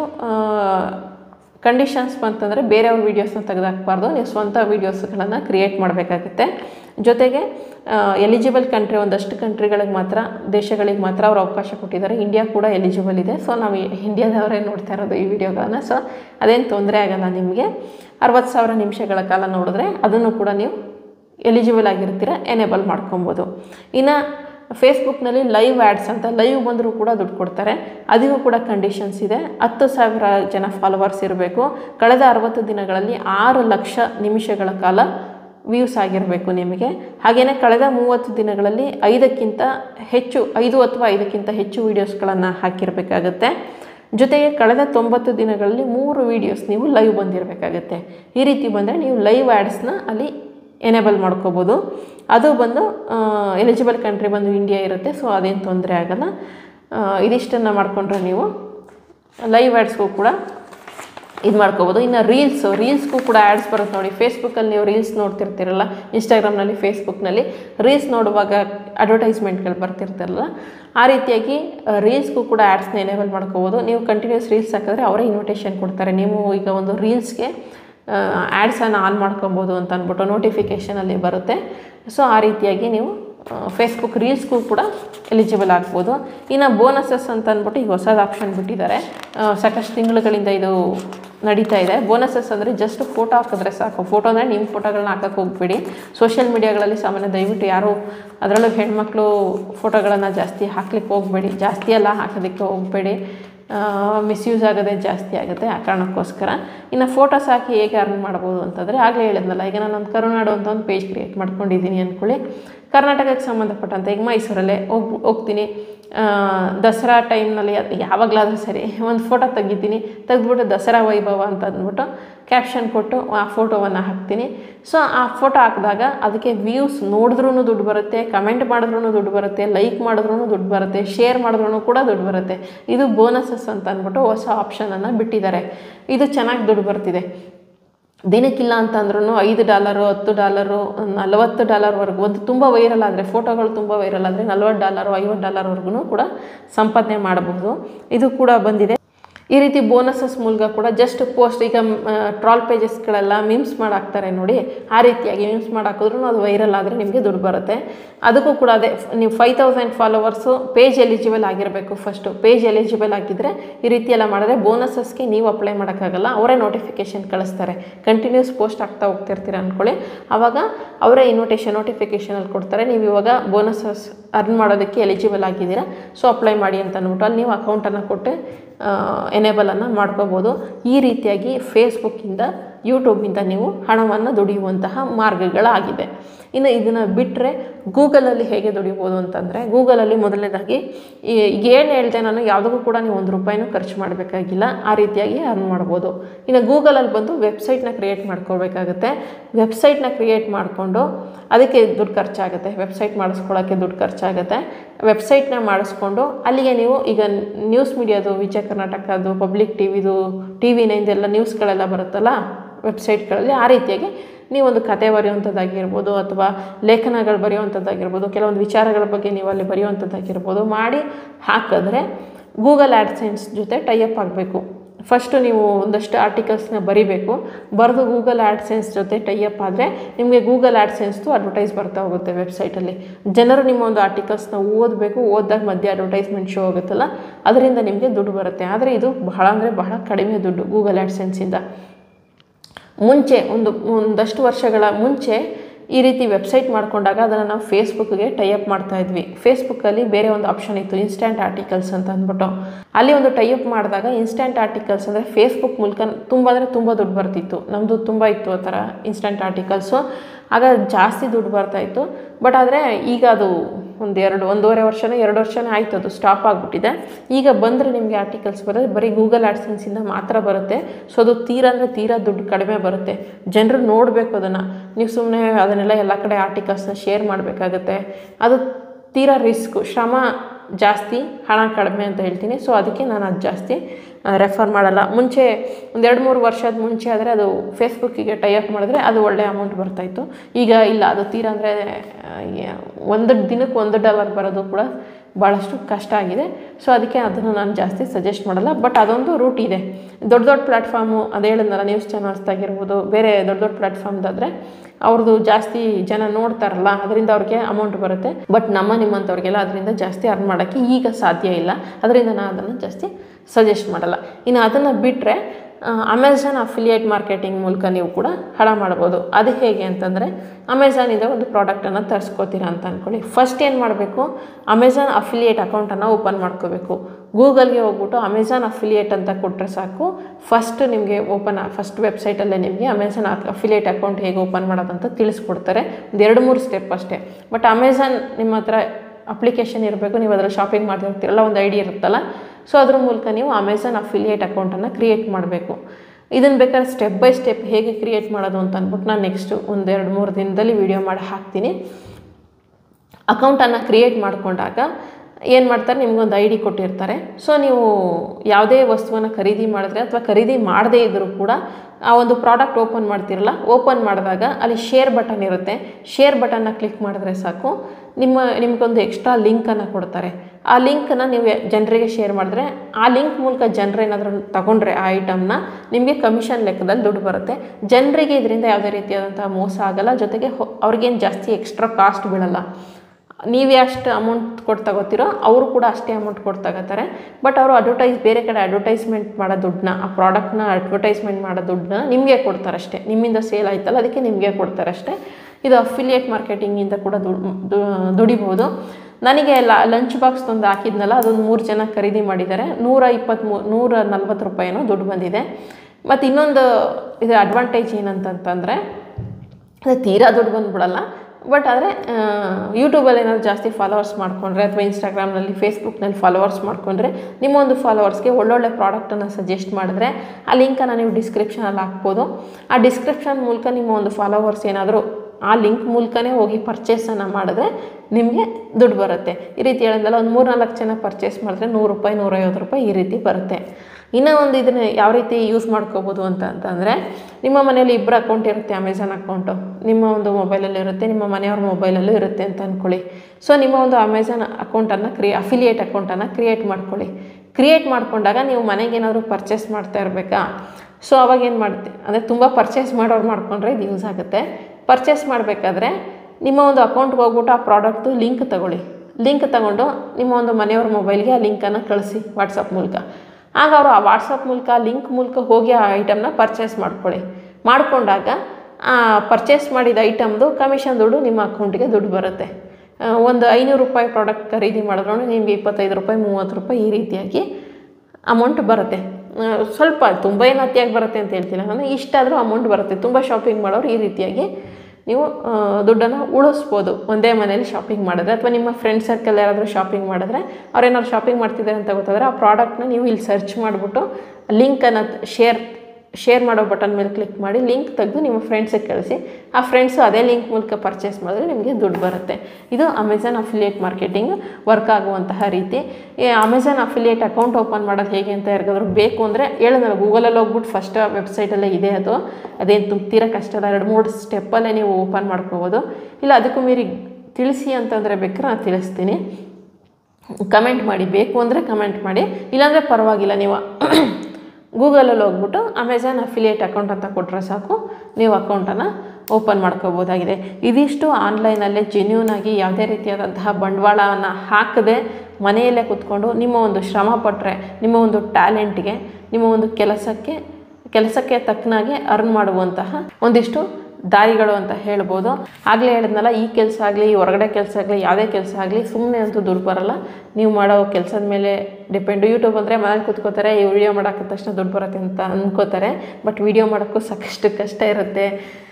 ಕಂಡೀಷನ್ಸ್ ಬಂತಂದರೆ ಬೇರೆಯವ್ರ ವೀಡಿಯೋಸ್ನ ತೆಗೆದಾಕಬಾರ್ದು, ನೀವು ಸ್ವಂತ ವೀಡಿಯೋಸ್ಗಳನ್ನು ಕ್ರಿಯೇಟ್ ಮಾಡಬೇಕಾಗುತ್ತೆ. ಜೊತೆಗೆ ಎಲಿಜಿಬಲ್ ಕಂಟ್ರಿ, ಒಂದಷ್ಟು ಕಂಟ್ರಿಗಳಿಗೆ ಮಾತ್ರ, ದೇಶಗಳಿಗೆ ಮಾತ್ರ ಅವರು ಅವಕಾಶ ಕೊಟ್ಟಿದ್ದಾರೆ. ಇಂಡಿಯಾ ಕೂಡ ಎಲಿಜಿಬಲ್ ಇದೆ. ಸೊ ನಾವು ಇಂಡಿಯಾದವರೇ ನೋಡ್ತಾ ಇರೋದು ಈ ವಿಡಿಯೋಗಳನ್ನು. ಸೊ ಅದೇನು ತೊಂದರೆ ಆಗಲ್ಲ ನಿಮಗೆ. ಅರವತ್ತು ಸಾವಿರ ನಿಮಿಷಗಳ ಕಾಲ ನೋಡಿದ್ರೆ ಅದನ್ನು ಕೂಡ ನೀವು ಎಲಿಜಿಬಲ್ ಆಗಿರ್ತೀರ, ಎನೇಬಲ್ ಮಾಡ್ಕೊಬೋದು. ಇನ್ನು ಫೇಸ್ಬುಕ್ನಲ್ಲಿ ಲೈವ್ ಆ್ಯಡ್ಸ್ ಅಂತ ಲೈವ್ ಬಂದರೂ ಕೂಡ ದುಡ್ಡು ಕೊಡ್ತಾರೆ. ಅದಕ್ಕೂ ಕೂಡ ಕಂಡೀಷನ್ಸ್ ಇದೆ. ಹತ್ತು ಸಾವಿರ ಜನ ಫಾಲೋವರ್ಸ್ ಇರಬೇಕು. ಕಳೆದ ಅರವತ್ತು ದಿನಗಳಲ್ಲಿ ಆರು ಲಕ್ಷ ನಿಮಿಷಗಳ ಕಾಲ ವ್ಯೂಸ್ ಆಗಿರಬೇಕು ನಿಮಗೆ. ಹಾಗೆಯೇ ಕಳೆದ ಮೂವತ್ತು ದಿನಗಳಲ್ಲಿ ಐದಕ್ಕಿಂತ ಹೆಚ್ಚು ಐದು ಅಥವಾ ಐದಕ್ಕಿಂತ ಹೆಚ್ಚು ವೀಡಿಯೋಸ್ಗಳನ್ನು ಹಾಕಿರಬೇಕಾಗತ್ತೆ. ಜೊತೆಗೆ ಕಳೆದ ತೊಂಬತ್ತು ದಿನಗಳಲ್ಲಿ ಮೂರು ವೀಡಿಯೋಸ್ ನೀವು ಲೈವ್ ಬಂದಿರಬೇಕಾಗತ್ತೆ. ಈ ರೀತಿ ಬಂದರೆ ನೀವು ಲೈವ್ ಆ್ಯಡ್ಸ್ನ ಅಲ್ಲಿ ಎನೇಬಲ್ ಮಾಡ್ಕೋಬೋದು. ಅದು ಬಂದು ಎಲಿಜಿಬಲ್ ಕಂಟ್ರಿ ಬಂದು ಇಂಡಿಯಾ ಇರುತ್ತೆ. ಸೊ ಅದೇನು ತೊಂದರೆ ಆಗಲ್ಲ. ಇದಿಷ್ಟನ್ನು ಮಾಡಿಕೊಂಡ್ರೆ ನೀವು ಲೈವ್ ಆ್ಯಡ್ಸ್ಗೂ ಕೂಡ ಇದು ಮಾಡ್ಕೋಬೋದು. ಇನ್ನು ರೀಲ್ಸು ರೀಲ್ಸ್ಗೂ ಕೂಡ ಆ್ಯಡ್ಸ್ ಬರುತ್ತೆ ನೋಡಿ. ಫೇಸ್ಬುಕ್ಕಲ್ಲಿ ನೀವು ರೀಲ್ಸ್ ನೋಡ್ತಿರ್ತೀರಲ್ಲ, ಇನ್ಸ್ಟಾಗ್ರಾಮ್ನಲ್ಲಿ, ಫೇಸ್ಬುಕ್ನಲ್ಲಿ ರೀಲ್ಸ್ ನೋಡುವಾಗ ಅಡ್ವರ್ಟೈಸ್ಮೆಂಟ್ಗಳು ಬರ್ತಿರ್ತಾರಲ್ಲ, ಆ ರೀತಿಯಾಗಿ ರೀಲ್ಸ್ಗೂ ಕೂಡ ಆ್ಯಡ್ಸ್ನ ಎನೇಬಲ್ ಮಾಡ್ಕೋಬೋದು. ನೀವು ಕಂಟಿನ್ಯೂಸ್ ರೀಲ್ಸ್ ಹಾಕಿದ್ರೆ ಅವರೇ ಇನ್ವಿಟೇಷನ್ ಕೊಡ್ತಾರೆ. ನೀವು ಈಗ ಒಂದು ರೀಲ್ಸ್ಗೆ ಆ್ಯಡ್ಸನ್ನು ಆನ್ ಮಾಡ್ಕೊಬೋದು ಅಂತ ಅಂದ್ಬಿಟ್ಟು ನೋಟಿಫಿಕೇಷನಲ್ಲಿ ಬರುತ್ತೆ. ಸೊ ಆ ರೀತಿಯಾಗಿ ನೀವು ಫೇಸ್ಬುಕ್ ರೀಲ್ಸ್ಗೂ ಕೂಡ ಎಲಿಜಿಬಲ್ ಆಗ್ಬೋದು. ಇನ್ನು ಬೋನಸಸ್ ಅಂತ ಅಂದ್ಬಿಟ್ಟು ಈಗ ಹೊಸದು ಆಪ್ಷನ್ ಬಿಟ್ಟಿದ್ದಾರೆ. ಸಾಕಷ್ಟು ತಿಂಗಳುಗಳಿಂದ ಇದು ನಡೀತಾ ಇದೆ. ಬೋನಸಸ್ ಅಂದರೆ ಜಸ್ಟ್ ಫೋಟೋ ಹಾಕಿದ್ರೆ ಸಾಕು. ಫೋಟೋ ಅಂದರೆ ನಿಮ್ಮ ಫೋಟೋಗಳನ್ನ ಹಾಕೋಕ್ಕೆ ಹೋಗ್ಬೇಡಿ. ಸೋಷಿಯಲ್ ಮೀಡಿಯಾಗಳಲ್ಲಿ ಸಾಮಾನ್ಯ ದಯವಿಟ್ಟು ಯಾರು ಅದರಲ್ಲೂ ಹೆಣ್ಮಕ್ಳು ಫೋಟೋಗಳನ್ನು ಜಾಸ್ತಿ ಹಾಕ್ಲಿಕ್ಕೆ ಹೋಗಬೇಡಿ. ಜಾಸ್ತಿ ಎಲ್ಲ ಹಾಕೋದಕ್ಕೆ ಹೋಗಬೇಡಿ, ಮಿಸ್ಯೂಸ್ ಆಗೋದೇ ಜಾಸ್ತಿ ಆಗುತ್ತೆ. ಆ ಕಾರಣಕ್ಕೋಸ್ಕರ ಇನ್ನು ಫೋಟೋಸ್ ಹಾಕಿ ಹೇಗೆ ಅರ್ನ್ ಮಾಡ್ಬೋದು ಅಂತಂದರೆ ಆಗಲೇ ಹೇಳಿದ್ನಲ್ಲ, ಈಗ ನಾನೊಂದು ಕರುನಾಡು ಅಂತ ಒಂದು ಪೇಜ್ ಕ್ರಿಯೇಟ್ ಮಾಡ್ಕೊಂಡಿದ್ದೀನಿ ಅಂದ್ಕೊಳ್ಳಿ. ಕರ್ನಾಟಕಕ್ಕೆ ಸಂಬಂಧಪಟ್ಟಂತೆ ಈಗ ಮೈಸೂರಲ್ಲೇ ಹೋಗಿ ಹೋಗ್ತೀನಿ, ದಸರಾ ಟೈಮ್ನಲ್ಲಿ ಯಾವಾಗಲಾದರೂ ಸರಿ ಒಂದು ಫೋಟೋ ತೆಗಿತೀನಿ, ತೆಗೆದ್ಬಿಟ್ಟು ದಸರಾ ವೈಭವ ಅಂತ ಅಂದ್ಬಿಟ್ಟು ಕ್ಯಾಪ್ಷನ್ ಕೊಟ್ಟು ಆ ಫೋಟೋವನ್ನು ಹಾಕ್ತೀನಿ. ಸೊ ಆ ಫೋಟೋ ಹಾಕಿದಾಗ ಅದಕ್ಕೆ ವ್ಯೂಸ್ ನೋಡಿದ್ರೂ ದುಡ್ಡು ಬರುತ್ತೆ, ಕಮೆಂಟ್ ಮಾಡಿದ್ರೂ ದುಡ್ಡು ಬರುತ್ತೆ, ಲೈಕ್ ಮಾಡಿದ್ರೂ ದುಡ್ಡು ಬರುತ್ತೆ, ಶೇರ್ ಮಾಡಿದ್ರೂ ಕೂಡ ದುಡ್ಡು ಬರುತ್ತೆ. ಇದು ಬೋನಸಸ್ ಅಂತ ಅಂದ್ಬಿಟ್ಟು ಹೊಸ ಆಪ್ಷನನ್ನು ಬಿಟ್ಟಿದ್ದಾರೆ. ಇದು ಚೆನ್ನಾಗಿ ದುಡ್ಡು ಬರ್ತಿದೆ. ದಿನಕ್ಕಿಲ್ಲ ಅಂತಂದ್ರೂ ಐದು ಡಾಲರು ಹತ್ತು ಡಾಲರು ನಲವತ್ತು ಡಾಲರ್ವರೆಗೂ ಒಂದು ತುಂಬ ವೈರಲ್ ಆದರೆ ಫೋಟೋಗಳು ತುಂಬ ವೈರಲ್ ಆದರೆ ನಲ್ವತ್ತು ಡಾಲರು ಐವತ್ತು ಡಾಲರ್ವರೆಗೂ ಕೂಡ ಸಂಪಾದನೆ ಮಾಡಬಹುದು. ಇದು ಕೂಡ ಬಂದಿದೆ. ಈ ರೀತಿ ಬೋನಸಸ್ ಮೂಲಕ ಕೂಡ ಜಸ್ಟ್ ಪೋಸ್ಟ್ ಈಗ ಟ್ರಾಲ್ ಪೇಜಸ್ಗಳೆಲ್ಲ ಮಿಮ್ಸ್ ಮಾಡಿ ಹಾಕ್ತಾರೆ ನೋಡಿ, ಆ ರೀತಿಯಾಗಿ ಮಿಮ್ಸ್ ಮಾಡಿ ಹಾಕಿದ್ರೂ ಅದು ವೈರಲ್ ಆದರೆ ನಿಮಗೆ ದುಡ್ಡು ಬರುತ್ತೆ. ಅದಕ್ಕೂ ಕೂಡ ಅದೇ ನೀವು five thousand followers page eligible ಆಗಿರಬೇಕು. ಫಸ್ಟು ಪೇಜ್ ಎಲಿಜಿಬಲ್ ಆಗಿದ್ದರೆ ಈ ರೀತಿ ಎಲ್ಲ ಮಾಡಿದ್ರೆ ಬೋನಸಸ್ಗೆ ನೀವು ಅಪ್ಲೈ ಮಾಡೋಕ್ಕಾಗಲ್ಲ, ಅವರೇ ನೋಟಿಫಿಕೇಷನ್ ಕಳಿಸ್ತಾರೆ. ಕಂಟಿನ್ಯೂಸ್ ಪೋಸ್ಟ್ ಆಗ್ತಾ ಹೋಗ್ತಿರ್ತೀರ ಅಂದ್ಕೊಳ್ಳಿ, ಆವಾಗ ಅವರೇ ಇನ್ವಿಟೇಷನ್ ನೋಟಿಫಿಕೇಷನಲ್ಲಿ ಕೊಡ್ತಾರೆ, ನೀವು ಇವಾಗ ಬೋನಸಸ್ ಅರ್ನ್ ಮಾಡೋದಕ್ಕೆ ಎಲಿಜಿಬಲ್ ಆಗಿದ್ದೀರಾ, ಸೊ ಅಪ್ಲೈ ಮಾಡಿ ಅಂತ ಅಂದ್ಬಿಟ್ಟು ಅಲ್ಲಿ ನೀವು ಅಕೌಂಟನ್ನು ಕೊಟ್ಟು ಎನೇಬಲನ್ನು ಮಾಡ್ಕೋಬೋದು. ಈ ರೀತಿಯಾಗಿ ಫೇಸ್ಬುಕ್ಕಿಂದ ಯೂಟ್ಯೂಬಿಂದ ನೀವು ಹಣವನ್ನು ದುಡಿಯುವಂತಹ ಮಾರ್ಗಗಳಾಗಿದೆ. ಇನ್ನು ಇದನ್ನು ಬಿಟ್ಟರೆ ಗೂಗಲಲ್ಲಿ ಹೇಗೆ ದುಡಿಬೋದು ಅಂತಂದರೆ, ಗೂಗಲಲ್ಲಿ ಮೊದಲನೇದಾಗಿ ಈಗ ಏನು ಹೇಳ್ದೆ ನಾನು, ಯಾವುದಕ್ಕೂ ಕೂಡ ನೀವು ಒಂದು ರೂಪಾಯಿನೂ ಖರ್ಚು ಮಾಡಬೇಕಾಗಿಲ್ಲ, ಆ ರೀತಿಯಾಗಿ ಅರ್ನ್ ಮಾಡ್ಬೋದು. ಇನ್ನು ಗೂಗಲಲ್ಲಿ ಬಂದು ವೆಬ್ಸೈಟ್ನ ಕ್ರಿಯೇಟ್ ಮಾಡ್ಕೋಬೇಕಾಗುತ್ತೆ. ವೆಬ್ಸೈಟ್ನ ಕ್ರಿಯೇಟ್ ಮಾಡಿಕೊಂಡು ಅದಕ್ಕೆ ದುಡ್ಡು ಖರ್ಚಾಗುತ್ತೆ, ವೆಬ್ಸೈಟ್ ಮಾಡಿಸ್ಕೊಳ್ಳೋಕ್ಕೆ ದುಡ್ಡು ಖರ್ಚಾಗುತ್ತೆ. ವೆಬ್ಸೈಟ್ನ ಮಾಡಿಸ್ಕೊಂಡು ಅಲ್ಲಿಗೆ ನೀವು ಈಗ ನ್ಯೂಸ್ ಮೀಡಿಯಾದು, ವಿಜಯ ಕರ್ನಾಟಕದ್ದು, ಪಬ್ಲಿಕ್ ಟಿ ವಿದು, ಟಿ ವಿ ನೈನ್ದೆಲ್ಲ ನ್ಯೂಸ್ಗಳೆಲ್ಲ ಬರುತ್ತಲ್ಲ ವೆಬ್ಸೈಟ್ಗಳಲ್ಲಿ, ಆ ರೀತಿಯಾಗಿ ನೀವೊಂದು ಕತೆ ಬರೆಯುವಂಥದ್ದಾಗಿರ್ಬೋದು ಅಥವಾ ಲೇಖನಗಳು ಬರೆಯುವಂಥದ್ದಾಗಿರ್ಬೋದು, ಕೆಲವೊಂದು ವಿಚಾರಗಳ ಬಗ್ಗೆ ನೀವು ಅಲ್ಲಿ ಬರೆಯುವಂಥದ್ದಾಗಿರ್ಬೋದು ಮಾಡಿ ಹಾಕಿದ್ರೆ ಗೂಗಲ್ ಆ್ಯಡ್ಸೆನ್ಸ್ ಜೊತೆ ಟೈಅಪ್ ಆಗಬೇಕು. ಫಸ್ಟು ನೀವು ಒಂದಷ್ಟು ಆರ್ಟಿಕಲ್ಸ್ನ ಬರಿಬೇಕು, ಬರೆದು ಗೂಗಲ್ ಆ್ಯಡ್ಸೆನ್ಸ್ ಜೊತೆ ಟೈಅಪ್ ಆದರೆ ನಿಮಗೆ ಗೂಗಲ್ ಆ್ಯಡ್ಸೆನ್ಸ್ದು ಅಡ್ವರ್ಟೈಸ್ ಬರ್ತಾ ಹೋಗುತ್ತೆ ವೆಬ್ಸೈಟಲ್ಲಿ. ಜನರು ನಿಮ್ಮ ಒಂದು ಆರ್ಟಿಕಲ್ಸ್ನ ಓದಬೇಕು, ಓದಿದಾಗ ಮಧ್ಯೆ ಅಡ್ವರ್ಟೈಸ್ಮೆಂಟ್ ಶೋ ಆಗುತ್ತಲ್ಲ, ಅದರಿಂದ ನಿಮಗೆ ದುಡ್ಡು ಬರುತ್ತೆ. ಆದರೆ ಇದು ಬಹಳ ಅಂದರೆ ಬಹಳ ಕಡಿಮೆ ದುಡ್ಡು ಗೂಗಲ್ ಆ್ಯಡ್ಸೆನ್ಸಿಂದ. ಮುಂಚೆ ಒಂದು ಒಂದಷ್ಟು ವರ್ಷಗಳ ಮುಂಚೆ ಈ ರೀತಿ ವೆಬ್ಸೈಟ್ ಮಾಡ್ಕೊಂಡಾಗ ಅದನ್ನು ನಾವು ಫೇಸ್ಬುಕ್ಗೆ ಟೈಅಪ್ ಮಾಡ್ತಾಯಿದ್ವಿ. ಫೇಸ್ಬುಕ್ಕಲ್ಲಿ ಬೇರೆ ಒಂದು ಆಪ್ಷನ್ ಇತ್ತು, ಇನ್ಸ್ಟ್ಯಾಂಟ್ ಆರ್ಟಿಕಲ್ಸ್ ಅಂತ ಅಂದ್ಬಿಟ್ಟು. ಅಲ್ಲಿ ಒಂದು ಟೈಅಪ್ ಮಾಡಿದಾಗ ಇನ್ಸ್ಟ್ಯಾಂಟ್ ಆರ್ಟಿಕಲ್ಸ್ ಅಂದರೆ ಫೇಸ್ಬುಕ್ ಮೂಲಕ ತುಂಬ ಅಂದರೆ ತುಂಬ ದುಡ್ಡು ಬರ್ತಿತ್ತು. ನಮ್ಮದು ತುಂಬ ಇತ್ತು ಆ ಥರ ಇನ್ಸ್ಟ್ಯಾಂಟ್ ಆರ್ಟಿಕಲ್ಸು, ಆಗ ಜಾಸ್ತಿ ದುಡ್ಡು ಬರ್ತಾಯಿತ್ತು. ಬಟ್ ಆದರೆ ಈಗ ಅದು ಒಂದು ಎರಡು ಒಂದೂವರೆ ವರ್ಷನೇ ಎರಡು ವರ್ಷನೇ ಆಯಿತು, ಅದು ಸ್ಟಾಪ್ ಆಗಿಬಿಟ್ಟಿದೆ. ಈಗ ಬಂದರೆ ನಿಮಗೆ ಆರ್ಟಿಕಲ್ಸ್ ಬರೋದು ಬರೀ ಗೂಗಲ್ ಆ್ಯಡ್ಸೆನ್ಸಿಂದ ಮಾತ್ರ ಬರುತ್ತೆ. ಸೊ ಅದು ತೀರಾ ಅಂದರೆ ತೀರಾ ದುಡ್ಡು ಕಡಿಮೆ ಬರುತ್ತೆ. ಜನರು ನೋಡಬೇಕು ಅದನ್ನು, ನೀವು ಸುಮ್ಮನೆ ಅದನ್ನೆಲ್ಲ ಎಲ್ಲ ಕಡೆ ಆರ್ಟಿಕಲ್ಸ್ನ ಶೇರ್ ಮಾಡಬೇಕಾಗತ್ತೆ. ಅದು ತೀರಾ ರಿಸ್ಕು, ಶ್ರಮ ಜಾಸ್ತಿ, ಹಣ ಕಡಿಮೆ ಅಂತ ಹೇಳ್ತೀನಿ. ಸೊ ಅದಕ್ಕೆ ನಾನು ಅದು ಜಾಸ್ತಿ ರೆಫರ್ ಮಾಡಲ್ಲ. ಮುಂಚೆ ಒಂದೆರಡು ಮೂರು ವರ್ಷದ ಮುಂಚೆ ಆದರೆ ಅದು ಫೇಸ್ಬುಕ್ಕಿಗೆ ಟೈಅಪ್ ಮಾಡಿದ್ರೆ ಅದು ಒಳ್ಳೆ ಅಮೌಂಟ್ ಬರ್ತಾಯಿತ್ತು. ಈಗ ಇಲ್ಲ, ಅದು ತೀರಾ ಅಂದರೆ ಒಂದು ದಿನಕ್ಕೆ ಒಂದು ಡಾಲರ್ ಬರೋದು ಕೂಡ ಭಾಳಷ್ಟು ಕಷ್ಟ ಆಗಿದೆ. ಸೊ ಅದಕ್ಕೆ ಅದನ್ನು ನಾನು ಜಾಸ್ತಿ ಸಜೆಸ್ಟ್ ಮಾಡಲ್ಲ. ಬಟ್ ಅದೊಂದು ರೂಟ್ ಇದೆ. ದೊಡ್ಡ ದೊಡ್ಡ ಪ್ಲ್ಯಾಟ್ಫಾರ್ಮು, ಅದು ಹೇಳಿದ್ನಲ್ಲ ನ್ಯೂಸ್ ಚಾನಲ್ಸ್ದಾಗಿರ್ಬೋದು, ಬೇರೆ ದೊಡ್ಡ ದೊಡ್ಡ ಪ್ಲ್ಯಾಟ್ಫಾರ್ಮ್ದಾದರೆ ಅವ್ರದ್ದು ಜಾಸ್ತಿ ಜನ ನೋಡ್ತಾರಲ್ಲ, ಅದರಿಂದ ಅವ್ರಿಗೆ ಅಮೌಂಟ್ ಬರುತ್ತೆ. ಬಟ್ ನಮ್ಮ ನಿಮ್ಮಂಥವ್ರಿಗೆಲ್ಲ ಅದರಿಂದ ಜಾಸ್ತಿ ಅರ್ನ್ ಮಾಡೋಕ್ಕೆ ಈಗ ಸಾಧ್ಯ ಇಲ್ಲ. ಅದರಿಂದ ನಾನು ಅದನ್ನು ಜಾಸ್ತಿ ಸಜೆಸ್ಟ್ ಮಾಡಲ್ಲ. ಇನ್ನು ಅದನ್ನು ಬಿಟ್ಟರೆ ಅಮೆಝಾನ್ ಅಫಿಲಿಯೇಟ್ ಮಾರ್ಕೆಟಿಂಗ್ ಮೂಲಕ ನೀವು ಕೂಡ ಹಣ ಮಾಡ್ಬೋದು. ಅದು ಹೇಗೆ ಅಂತಂದರೆ, ಅಮೆಝಾನಿಂದ ಒಂದು ಪ್ರಾಡಕ್ಟನ್ನು ತರಿಸ್ಕೋತೀರಾ ಅಂತ ಅಂದ್ಕೊಳ್ಳಿ. ಫಸ್ಟ್ ಏನು ಮಾಡಬೇಕು, ಅಮೆಝಾನ್ ಅಫಿಲಿಯೇಟ್ ಅಕೌಂಟನ್ನು ಓಪನ್ ಮಾಡ್ಕೋಬೇಕು. ಗೂಗಲ್ಗೆ ಹೋಗ್ಬಿಟ್ಟು ಅಮೆಝಾನ್ ಅಫಿಲಿಯೇಟ್ ಅಂತ ಕೊಟ್ಟರೆ ಸಾಕು, ಫಸ್ಟ್ ನಿಮಗೆ ಓಪನ್ ಫಸ್ಟ್ ವೆಬ್ಸೈಟಲ್ಲೇ ನಿಮಗೆ ಅಮೆಝಾನ್ ಅಫಿಲಿಯೇಟ್ ಅಕೌಂಟ್ ಹೇಗೆ ಓಪನ್ ಮಾಡೋದಂತ ತಿಳಿಸ್ಕೊಡ್ತಾರೆ. ಒಂದು ಎರಡು ಮೂರು ಸ್ಟೆಪ್ ಅಷ್ಟೇ. ಬಟ್ ಅಮೆಝಾನ್ ನಿಮ್ಮ ಹತ್ರ ಅಪ್ಲಿಕೇಶನ್ ಇರಬೇಕು, ನೀವು ಅದರಲ್ಲಿ ಶಾಪಿಂಗ್ ಮಾಡ್ತಿರ್ತೀರಲ್ಲ, ಒಂದು ಐ ಡಿ ಇರುತ್ತಲ್ಲ, ಸೊ ಅದ್ರ ಮೂಲಕ ನೀವು ಅಮೆಝಾನ್ ಅಫಿಲಿಯೇಟ್ ಅಕೌಂಟನ್ನು ಕ್ರಿಯೇಟ್ ಮಾಡಬೇಕು. ಇದನ್ನು ಬೇಕಾದ್ರೆ ಸ್ಟೆಪ್ ಬೈ ಸ್ಟೆಪ್ ಹೇಗೆ ಕ್ರಿಯೇಟ್ ಮಾಡೋದು ಅಂತ ಅಂದ್ಬಿಟ್ಟು ನಾನು ನೆಕ್ಸ್ಟು ಒಂದು ಎರಡು ಮೂರು ದಿನದಲ್ಲಿ ವೀಡಿಯೋ ಮಾಡಿ ಹಾಕ್ತೀನಿ. ಅಕೌಂಟನ್ನು ಕ್ರಿಯೇಟ್ ಮಾಡಿಕೊಂಡಾಗ ಏನು ಮಾಡ್ತಾರೆ, ನಿಮಗೊಂದು ಐ ಡಿ ಕೊಟ್ಟಿರ್ತಾರೆ. ಸೊ ನೀವು ಯಾವುದೇ ವಸ್ತುವನ್ನು ಖರೀದಿ ಮಾಡಿದ್ರೆ ಅಥವಾ ಖರೀದಿ ಮಾಡದೇ ಇದ್ದರೂ ಕೂಡ ಆ ಒಂದು ಪ್ರಾಡಕ್ಟ್ ಓಪನ್ ಮಾಡ್ತಿರಲ್ಲ, ಓಪನ್ ಮಾಡಿದಾಗ ಅಲ್ಲಿ ಶೇರ್ ಬಟನ್ ಇರುತ್ತೆ. ಶೇರ್ ಬಟನ್ನ ಕ್ಲಿಕ್ ಮಾಡಿದ್ರೆ ಸಾಕು, ನಿಮ್ಮ ನಿಮಗೊಂದು ಎಕ್ಸ್ಟ್ರಾ ಲಿಂಕನ್ನು ಕೊಡ್ತಾರೆ. ಆ ಲಿಂಕನ್ನು ನೀವು ಜನರಿಗೆ ಶೇರ್ ಮಾಡಿದ್ರೆ, ಆ ಲಿಂಕ್ ಮೂಲಕ ಜನರು ಏನಾದರೂ ತಗೊಂಡ್ರೆ ಆ ಐಟಮ್ನ, ನಿಮಗೆ ಕಮಿಷನ್ ಲೆಕ್ಕದಲ್ಲಿ ದುಡ್ಡು ಬರುತ್ತೆ. ಜನರಿಗೆ ಇದರಿಂದ ಯಾವುದೇ ರೀತಿಯಾದಂಥ ಮೋಸ ಆಗಲ್ಲ, ಜೊತೆಗೆ ಅವ್ರಿಗೇನು ಜಾಸ್ತಿ ಎಕ್ಸ್ಟ್ರಾ ಕಾಸ್ಟ್ ಬೀಳಲ್ಲ. ನೀವೇ ಅಷ್ಟು ಅಮೌಂಟ್ ಕೊಟ್ಟು ತಗೋತೀರೋ ಅವರು ಕೂಡ ಅಷ್ಟೇ ಅಮೌಂಟ್ ಕೊಟ್ಟು ತಗೋತಾರೆ. ಬಟ್ ಅವರು ಅಡ್ವರ್ಟೈಸ್ ಬೇರೆ ಕಡೆ ಅಡ್ವರ್ಟೈಸ್ಮೆಂಟ್ ಮಾಡೋ ದುಡ್ಡನ್ನ, ಆ ಪ್ರಾಡಕ್ಟ್ನ ಅಡ್ವರ್ಟೈಸ್ಮೆಂಟ್ ಮಾಡೋ ದುಡ್ಡನ್ನ ನಿಮಗೆ ಕೊಡ್ತಾರಷ್ಟೇ. ನಿಮ್ಮಿಂದ ಸೇಲ್ ಆಯ್ತಲ್ಲ, ಅದಕ್ಕೆ ನಿಮಗೆ ಕೊಡ್ತಾರಷ್ಟೇ. ಇದು ಅಫಿಲಿಯೇಟ್ ಮಾರ್ಕೆಟಿಂಗಿಂದ ಕೂಡ ದುಡ್ಡು ದುಡಿಬೋದು. ನನಗೆ ಲಂಚ್ ಬಾಕ್ಸ್ ಒಂದು ಹಾಕಿದ್ನಲ್ಲ, ಅದೊಂದು ಮೂರು ಜನ ಖರೀದಿ ಮಾಡಿದ್ದಾರೆ. ನೂರ ಇಪ್ಪತ್ತ್ಮೂರು ನೂರ ನಲ್ವತ್ತು ರೂಪಾಯಿನೋ ದುಡ್ಡು ಬಂದಿದೆ. ಮತ್ತು ಇನ್ನೊಂದು ಇದು ಅಡ್ವಾಂಟೇಜ್ ಏನಂತಂತಂದರೆ, ಅದು ತೀರಾ ದುಡ್ಡು ಬಂದುಬಿಡಲ್ಲ. ಬಟ್ ಆದರೆ ಯೂಟ್ಯೂಬಲ್ಲಿ ಏನಾದರೂ ಜಾಸ್ತಿ ಫಾಲೋವರ್ಸ್ ಮಾಡಿಕೊಂಡ್ರೆ ಅಥವಾ ಇನ್ಸ್ಟಾಗ್ರಾಮ್ನಲ್ಲಿ ಫೇಸ್ಬುಕ್ನಲ್ಲಿ ಫಾಲೋವರ್ಸ್ ಮಾಡಿಕೊಂಡ್ರೆ ನಿಮ್ಮ ಒಂದು ಫಾಲೋವರ್ಸ್ಗೆ ಒಳ್ಳೊಳ್ಳೆ ಪ್ರಾಡಕ್ಟನ್ನು ಸಜೆಸ್ಟ್ ಮಾಡಿದ್ರೆ ಆ ಲಿಂಕನ್ನು ನೀವು ಡಿಸ್ಕ್ರಿಪ್ಷನಲ್ಲಿ ಹಾಕ್ಬೋದು. ಆ ಡಿಸ್ಕ್ರಿಪ್ಷನ್ ಮೂಲಕ ನಿಮ್ಮ ಒಂದು ಫಾಲೋವರ್ಸ್ ಏನಾದರೂ ಆ ಲಿಂಕ್ ಮೂಲಕನೇ ಹೋಗಿ ಪರ್ಚೇಸನ್ನು ಮಾಡಿದ್ರೆ ನಿಮಗೆ ದುಡ್ಡು ಬರುತ್ತೆ. ಈ ರೀತಿ ಹೇಳಿದ್ನಲ್ಲ, ಒಂದು ಮೂರು ನಾಲ್ಕು ಜನ ಪರ್ಚೇಸ್ ಮಾಡಿದ್ರೆ ನೂರು ರೂಪಾಯಿ ನೂರೈವತ್ತು ರೂಪಾಯಿ ಈ ರೀತಿ ಬರುತ್ತೆ. ಇನ್ನೂ ಒಂದು ಇದನ್ನು ಯಾವ ರೀತಿ ಯೂಸ್ ಮಾಡ್ಕೋಬೋದು ಅಂತ ಅಂತಂದರೆ, ನಿಮ್ಮ ಮನೇಲಿ ಇಬ್ಬರು ಅಕೌಂಟ್ ಇರುತ್ತೆ, ಅಮೆಝಾನ್ ಅಕೌಂಟು ನಿಮ್ಮ ಒಂದು ಮೊಬೈಲಲ್ಲಿ ಇರುತ್ತೆ, ನಿಮ್ಮ ಮನೆಯವ್ರ ಮೊಬೈಲಲ್ಲೂ ಇರುತ್ತೆ ಅಂತ ಅಂದ್ಕೊಳ್ಳಿ. ಸೊ ನಿಮ್ಮ ಒಂದು ಅಮೆಝಾನ್ ಅಕೌಂಟನ್ನು ಕ್ರಿಯೇ ಅಫಿಲಿಯೇಟ್ ಅಕೌಂಟನ್ನು ಕ್ರಿಯೇಟ್ ಮಾಡ್ಕೊಳ್ಳಿ. ಕ್ರಿಯೇಟ್ ಮಾಡ್ಕೊಂಡಾಗ ನೀವು ಮನೆಗೇನಾದರೂ ಪರ್ಚೇಸ್ ಮಾಡ್ತಾ ಇರಬೇಕಾ, ಸೊ ಅವಾಗ ಏನು ಮಾಡುತ್ತೆ ಅಂದರೆ ತುಂಬ ಪರ್ಚೇಸ್ ಮಾಡೋರು ಮಾಡ್ಕೊಂಡ್ರೆ ಇದು ಯೂಸ್ ಆಗುತ್ತೆ. ಪರ್ಚೇಸ್ ಮಾಡಬೇಕಾದ್ರೆ ನಿಮ್ಮ ಒಂದು ಅಕೌಂಟ್ಗೆ ಹೋಗ್ಬಿಟ್ಟು ಆ ಪ್ರಾಡಕ್ಟ್ದು ಲಿಂಕ್ ತಗೊಳ್ಳಿ. ಲಿಂಕ್ ತಗೊಂಡು ನಿಮ್ಮ ಒಂದು ಮನೆಯವ್ರ ಮೊಬೈಲ್ಗೆ ಆ ಲಿಂಕನ್ನು ಕಳಿಸಿ ವಾಟ್ಸಪ್ ಮೂಲಕ. ಆಗ ಅವರು ಆ ವಾಟ್ಸಪ್ ಮೂಲಕ ಲಿಂಕ್ ಮೂಲಕ ಹೋಗಿ ಆ ಐಟಮ್ನ ಪರ್ಚೇಸ್ ಮಾಡ್ಕೊಳ್ಳಿ. ಮಾಡಿಕೊಂಡಾಗ ಆ ಪರ್ಚೇಸ್ ಮಾಡಿದ ಐಟಮ್ದು ಕಮಿಷನ್ ದುಡ್ಡು ನಿಮ್ಮ ಅಕೌಂಟಿಗೆ ದುಡ್ಡು ಬರುತ್ತೆ. ಒಂದು ಐನೂರು ರೂಪಾಯಿ ಪ್ರಾಡಕ್ಟ್ ಖರೀದಿ ಮಾಡಿದ್ರು ನಿಮಗೆ ಇಪ್ಪತ್ತೈದು ರೂಪಾಯಿ ಮೂವತ್ತು ರೂಪಾಯಿ ಈ ರೀತಿಯಾಗಿ ಅಮೌಂಟ್ ಬರುತ್ತೆ. ಸ್ವಲ್ಪ ತುಂಬ ಏನು ಅತಿಯಾಗಿ ಬರುತ್ತೆ ಅಂತ ಹೇಳ್ತೀನಿ ನಾನು, ಇಷ್ಟಾದರೂ ಅಮೌಂಟ್ ಬರುತ್ತೆ. ತುಂಬ ಶಾಪಿಂಗ್ ಮಾಡೋರು ಈ ರೀತಿಯಾಗಿ ನೀವು ದುಡ್ಡನ್ನು ಉಳಿಸ್ಬೋದು ಒಂದೇ ಮನೇಲಿ ಶಾಪಿಂಗ್ ಮಾಡಿದ್ರೆ. ಅಥವಾ ನಿಮ್ಮ ಫ್ರೆಂಡ್ ಸರ್ಕಲ್ ಯಾರಾದರೂ ಶಾಪಿಂಗ್ ಮಾಡಿದ್ರೆ ಅವ್ರೇನಾದ್ರು ಶಾಪಿಂಗ್ ಮಾಡ್ತಿದ್ದಾರೆ ಅಂತ ಗೊತ್ತಾದರೆ ಆ ಪ್ರಾಡಕ್ಟ್ನ ನೀವು ಇಲ್ಲಿ ಸರ್ಚ್ ಮಾಡಿಬಿಟ್ಟು ಲಿಂಕನ್ನು ಶೇರ್ ಶೇರ್ ಮಾಡೋ ಬಟನ್ ಮೇಲೆ ಕ್ಲಿಕ್ ಮಾಡಿ ಲಿಂಕ್ ತೆಗೆದು ನಿಮ್ಮ ಫ್ರೆಂಡ್ಸಿಗೆ ಕಳಿಸಿ. ಆ ಫ್ರೆಂಡ್ಸು ಅದೇ ಲಿಂಕ್ ಮೂಲಕ ಪರ್ಚೇಸ್ ಮಾಡಿದ್ರೆ ನಿಮಗೆ ದುಡ್ಡು ಬರುತ್ತೆ. ಇದು ಅಮೆಝಾನ್ ಅಫಿಲಿಯೇಟ್ ಮಾರ್ಕೆಟಿಂಗ್ ವರ್ಕ್ ಆಗುವಂತಹ ರೀತಿ. ಈ ಅಮೆಝಾನ್ ಅಫಿಲಿಯೇಟ್ ಅಕೌಂಟ್ ಓಪನ್ ಮಾಡೋದು ಹೇಗೆ ಅಂತ ಯಾರಿಗಾದ್ರೂ ಬೇಕು ಅಂದರೆ ಹೇಳಿದ್ನಲ್ಲ, ಗೂಗಲಲ್ಲಿ ಹೋಗ್ಬಿಟ್ಟು ಫಸ್ಟ್ ವೆಬ್ಸೈಟಲ್ಲೇ ಇದೆ ಅದು. ಅದೇನು ತುಂಬ್ತೀರ ಕಷ್ಟ ಇಲ್ಲ, ಎರಡು ಮೂರು ಸ್ಟೆಪ್ಪಲ್ಲೇ ನೀವು ಓಪನ್ ಮಾಡ್ಕೋಬೋದು. ಇಲ್ಲ ಅದಕ್ಕೂ ಮೀರಿ ತಿಳಿಸಿ ಅಂತಂದರೆ ಬೇಕಾದ್ರೆ ನಾನು ತಿಳಿಸ್ತೀನಿ. ಕಮೆಂಟ್ ಮಾಡಿ, ಬೇಕು ಅಂದರೆ ಕಮೆಂಟ್ ಮಾಡಿ, ಇಲ್ಲಾಂದರೆ ಪರವಾಗಿಲ್ಲ. ನೀವು ಗೂಗಲಲ್ಲಿ ಹೋಗ್ಬಿಟ್ಟು ಅಮೆಝಾನ್ ಅಫಿಲಿಯೇಟ್ ಅಕೌಂಟ್ ಅಂತ ಕೊಟ್ಟರೆ ಸಾಕು, ನೀವು ಅಕೌಂಟನ್ನು ಓಪನ್ ಮಾಡ್ಕೋಬೋದಾಗಿದೆ. ಇದಿಷ್ಟು ಆನ್ಲೈನಲ್ಲೇ ಜೆನ್ಯೂನಾಗಿ ಯಾವುದೇ ರೀತಿಯಾದಂತಹ ಬಂಡವಾಳವನ್ನು ಹಾಕದೆ ಮನೆಯಲ್ಲೇ ಕೂತ್ಕೊಂಡು ನಿಮ್ಮ ಒಂದು ಶ್ರಮ ಪಟ್ಟರೆ ನಿಮ್ಮ ಒಂದು ಟ್ಯಾಲೆಂಟ್ಗೆ, ನಿಮ್ಮ ಒಂದು ಕೆಲಸಕ್ಕೆ ಕೆಲಸಕ್ಕೆ ತಕ್ಕನಾಗಿ ಅರ್ನ್ ಮಾಡುವಂತಹ ಒಂದಿಷ್ಟು ದಾರಿಗಳು ಅಂತ ಹೇಳ್ಬೋದು. ಆಗಲೇ ಹೇಳಿದ್ನಲ್ಲ, ಈ ಕೆಲಸ ಆಗಲಿ ಈ ಹೊರಗಡೆ ಕೆಲಸ ಆಗಲಿ ಯಾವುದೇ ಕೆಲಸ ಆಗಲಿ ಸುಮ್ಮನೆ ಅಂತೂ ದುಡ್ಡು ಬರೋಲ್ಲ. ನೀವು ಮಾಡೋ ಕೆಲಸದ ಮೇಲೆ ಡಿಪೆಂಡು. ಯೂಟ್ಯೂಬ್ ಅಂದರೆ ಮನೇಲಿ ಕೂತ್ಕೋತಾರೆ, ಈ ವಿಡಿಯೋ ಮಾಡೋಕ್ಕೆ ತಕ್ಷಣ ದುಡ್ಡು ಬರುತ್ತೆ ಅಂತ ಅಂದ್ಕೋತಾರೆ. ಬಟ್ ವಿಡಿಯೋ ಮಾಡೋಕ್ಕೂ ಸಾಕಷ್ಟು ಕಷ್ಟ ಇರುತ್ತೆ.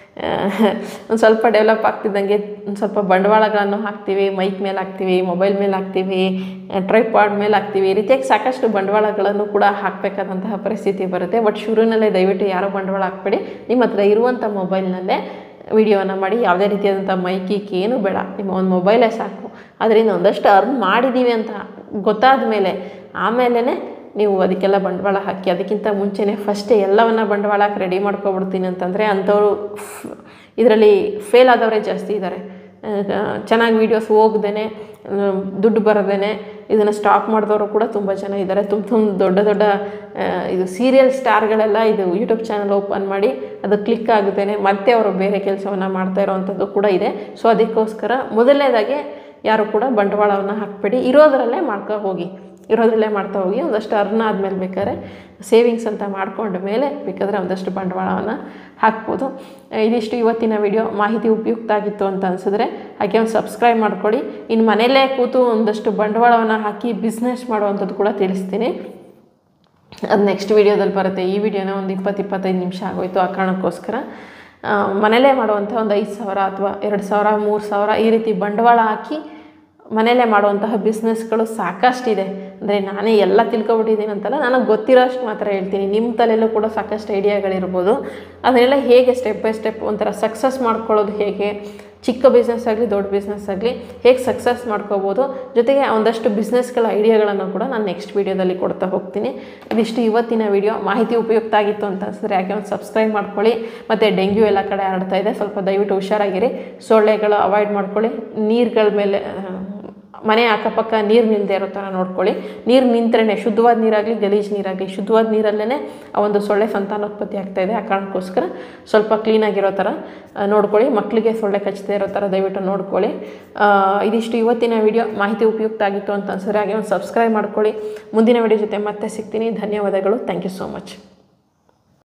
ಒಂದು ಸ್ವಲ್ಪ ಡೆವಲಪ್ ಆಗ್ತಿದ್ದಂಗೆ ಒಂದು ಸ್ವಲ್ಪ ಬಂಡವಾಳಗಳನ್ನು ಹಾಕ್ತೀವಿ, ಮೈಕ್ ಮೇಲೆ ಹಾಕ್ತೀವಿ, ಮೊಬೈಲ್ ಮೇಲೆ ಹಾಕ್ತೀವಿ, ಟ್ರೈಪಾಡ್ ಮೇಲೆ ಹಾಕ್ತೀವಿ. ಈ ರೀತಿಯಾಗಿ ಸಾಕಷ್ಟು ಬಂಡವಾಳಗಳನ್ನು ಕೂಡ ಹಾಕಬೇಕಾದಂತಹ ಪರಿಸ್ಥಿತಿ ಬರುತ್ತೆ. ಬಟ್ ಶುರುವಿನಲ್ಲೇ ದಯವಿಟ್ಟು ಯಾರೋ ಬಂಡವಾಳ ಹಾಕ್ಬೇಡಿ. ನಿಮ್ಮ ಹತ್ರ ಇರುವಂಥ ಮೊಬೈಲ್ನಲ್ಲೇ ವಿಡಿಯೋನ ಮಾಡಿ. ಯಾವುದೇ ರೀತಿಯಾದಂಥ ಮೈಕಿಕ್ ಏನೂ ಬೇಡ, ನಿಮ್ಮ ಒಂದು ಮೊಬೈಲೇ ಸಾಕು. ಅದರಿಂದ ಒಂದಷ್ಟು ಅರ್ನ್ ಮಾಡಿದ್ದೀವಿ ಅಂತ ಗೊತ್ತಾದ ಮೇಲೆ ಆಮೇಲೆ ನೀವು ಅದಕ್ಕೆಲ್ಲ ಬಂಡವಾಳ ಹಾಕಿ. ಅದಕ್ಕಿಂತ ಮುಂಚೆನೇ ಫಸ್ಟೇ ಎಲ್ಲವನ್ನ ಬಂಡವಾಳ ಹಾಕಿ ರೆಡಿ ಮಾಡ್ಕೊಬಿಡ್ತೀನಿ ಅಂತಂದರೆ ಅಂಥವ್ರು ಇದರಲ್ಲಿ ಫೇಲ್ ಆದವರೇ ಜಾಸ್ತಿ ಇದ್ದಾರೆ. ಚೆನ್ನಾಗಿ ವೀಡಿಯೋಸ್ ಹೋಗ್ದೇ ದುಡ್ಡು ಬರದೇ ಇದನ್ನು ಸ್ಟಾಪ್ ಮಾಡಿದವರು ಕೂಡ ತುಂಬ ಜನ ಇದ್ದಾರೆ. ತುಂಬ ತುಂಬ ದೊಡ್ಡ ದೊಡ್ಡ ಇದು ಸೀರಿಯಲ್ ಸ್ಟಾರ್ಗಳೆಲ್ಲ ಇದು ಯೂಟ್ಯೂಬ್ ಚಾನಲ್ ಓಪನ್ ಮಾಡಿ ಅದು ಕ್ಲಿಕ್ ಆಗದೇನೆ ಮತ್ತೆ ಅವರು ಬೇರೆ ಕೆಲಸವನ್ನು ಮಾಡ್ತಾ ಇರೋವಂಥದ್ದು ಕೂಡ ಇದೆ. ಸೊ ಅದಕ್ಕೋಸ್ಕರ ಮೊದಲನೇದಾಗಿ ಯಾರು ಕೂಡ ಬಂಡವಾಳವನ್ನು ಹಾಕಬೇಡಿ, ಇರೋದರಲ್ಲೇ ಮಾಡ್ಕೊ ಹೋಗಿ ಇರೋದ್ರಲ್ಲೇ ಮಾಡ್ತಾ ಹೋಗಿ. ಒಂದಷ್ಟು ಅರ್ನ್ ಆದಮೇಲೆ ಬೇಕಾದ್ರೆ ಸೇವಿಂಗ್ಸ್ ಅಂತ ಮಾಡ್ಕೊಂಡ ಮೇಲೆ ಬೇಕಾದರೆ ಒಂದಷ್ಟು ಬಂಡವಾಳವನ್ನು ಹಾಕ್ಬೋದು. ಇದಿಷ್ಟು ಇವತ್ತಿನ ವಿಡಿಯೋ. ಮಾಹಿತಿ ಉಪಯುಕ್ತ ಆಗಿತ್ತು ಅಂತ ಅನಿಸಿದ್ರೆ ಹಾಗೆ ಒಂದು ಸಬ್ಸ್ಕ್ರೈಬ್ ಮಾಡ್ಕೊಳ್ಳಿ. ಇನ್ನು ಮನೆಯಲ್ಲೇ ಕೂತು ಒಂದಷ್ಟು ಬಂಡವಾಳವನ್ನು ಹಾಕಿ ಬಿಸ್ನೆಸ್ ಮಾಡುವಂಥದ್ದು ಕೂಡ ತಿಳಿಸ್ತೀನಿ. ಅದು ನೆಕ್ಸ್ಟ್ ವೀಡಿಯೋದಲ್ಲಿ ಬರುತ್ತೆ. ಈ ವಿಡಿಯೋನ ಒಂದು ಇಪ್ಪತ್ತು ಇಪ್ಪತ್ತೈದು ನಿಮಿಷ ಆಗೋಯ್ತು. ಆ ಕಾರಣಕ್ಕೋಸ್ಕರ ಮನೆಯಲ್ಲೇ ಮಾಡುವಂಥ ಒಂದು ಐದು ಸಾವಿರ ಅಥವಾ ಎರಡು ಸಾವಿರ ಮೂರು ಸಾವಿರ ಈ ರೀತಿ ಬಂಡವಾಳ ಹಾಕಿ ಮನೆಯಲ್ಲೇ ಮಾಡುವಂತಹ ಬಿಸ್ನೆಸ್ಗಳು ಸಾಕಷ್ಟಿದೆ. ಅಂದರೆ ನಾನೇ ಎಲ್ಲ ತಿಳ್ಕೊಬಿಟ್ಟಿದ್ದೀನಿ ಅಂತಲ್ಲ, ನನಗೆ ಗೊತ್ತಿರೋ ಅಷ್ಟು ಮಾತ್ರ ಹೇಳ್ತೀನಿ. ನಿಮ್ಮ ತಲೆಯಲ್ಲೂ ಕೂಡ ಸಾಕಷ್ಟು ಐಡಿಯಾಗಳಿರ್ಬೋದು. ಅದನ್ನೆಲ್ಲ ಹೇಗೆ ಸ್ಟೆಪ್ ಬೈ ಸ್ಟೆಪ್ ಒಂಥರ ಸಕ್ಸಸ್ ಮಾಡ್ಕೊಳ್ಳೋದು ಹೇಗೆ, ಚಿಕ್ಕ ಬಿಸ್ನೆಸ್ ಆಗಲಿ ದೊಡ್ಡ ಬಿಸ್ನೆಸ್ ಆಗಲಿ ಹೇಗೆ ಸಕ್ಸಸ್ ಮಾಡ್ಕೋಬೋದು, ಜೊತೆಗೆ ಒಂದಷ್ಟು ಬಿಸ್ನೆಸ್ಗಳ ಐಡಿಯಾಗಳನ್ನು ಕೂಡ ನಾನು ನೆಕ್ಸ್ಟ್ ವೀಡಿಯೋದಲ್ಲಿ ಕೊಡ್ತಾ ಹೋಗ್ತೀನಿ. ಇದಿಷ್ಟು ಇವತ್ತಿನ ವಿಡಿಯೋ. ಮಾಹಿತಿ ಉಪಯುಕ್ತ ಆಗಿತ್ತು ಅಂತ ಅನಿಸಿದ್ರೆ ಯಾಕೆ ಒಂದು ಸಬ್ಸ್ಕ್ರೈಬ್ ಮಾಡ್ಕೊಳ್ಳಿ. ಮತ್ತು ಡೆಂಗ್ಯೂ ಎಲ್ಲ ಕಡೆ ಹರಡ್ತಾ ಇದೆ, ಸ್ವಲ್ಪ ದಯವಿಟ್ಟು ಹುಷಾರಾಗಿರಿ. ಸೊಳ್ಳೆಗಳು ಅವಾಯ್ಡ್ ಮಾಡ್ಕೊಳ್ಳಿ. ನೀರುಗಳ ಮೇಲೆ ಮನೆ ಅಕ್ಕಪಕ್ಕ ನೀರು ನಿಲ್ಲದೆ ಇರೋ ಥರ ನೋಡ್ಕೊಳ್ಳಿ. ನೀರು ನಿಂತರೆ ಶುದ್ಧವಾದ ನೀರಾಗಲಿ ಗಲೀಜು ನೀರಾಗಲಿ ಶುದ್ಧವಾದ ನೀರಲ್ಲೇ ಆ ಒಂದು ಸೊಳ್ಳೆ ಸಂತಾನೋತ್ಪತ್ತಿ ಆಗ್ತಾಯಿದೆ. ಆ ಕಾರಣಕ್ಕೋಸ್ಕರ ಸ್ವಲ್ಪ ಕ್ಲೀನಾಗಿರೋ ಥರ ನೋಡ್ಕೊಳ್ಳಿ. ಮಕ್ಕಳಿಗೆ ಸೊಳ್ಳೆ ಕಚ್ಚದೇ ಇರೋ ಥರ ದಯವಿಟ್ಟು ನೋಡ್ಕೊಳ್ಳಿ. ಇದಿಷ್ಟು ಇವತ್ತಿನ ವಿಡಿಯೋ. ಮಾಹಿತಿ ಉಪಯುಕ್ತ ಆಗಿತ್ತು ಅಂತ ಅನ್ಸಿದ್ರೆ ಹಾಗೆ ಒಂದು ಸಬ್ಸ್ಕ್ರೈಬ್ ಮಾಡ್ಕೊಳ್ಳಿ. ಮುಂದಿನ ವಿಡಿಯೋ ಜೊತೆ ಮತ್ತೆ ಸಿಗ್ತೀನಿ. ಧನ್ಯವಾದಗಳು. Thank you so much.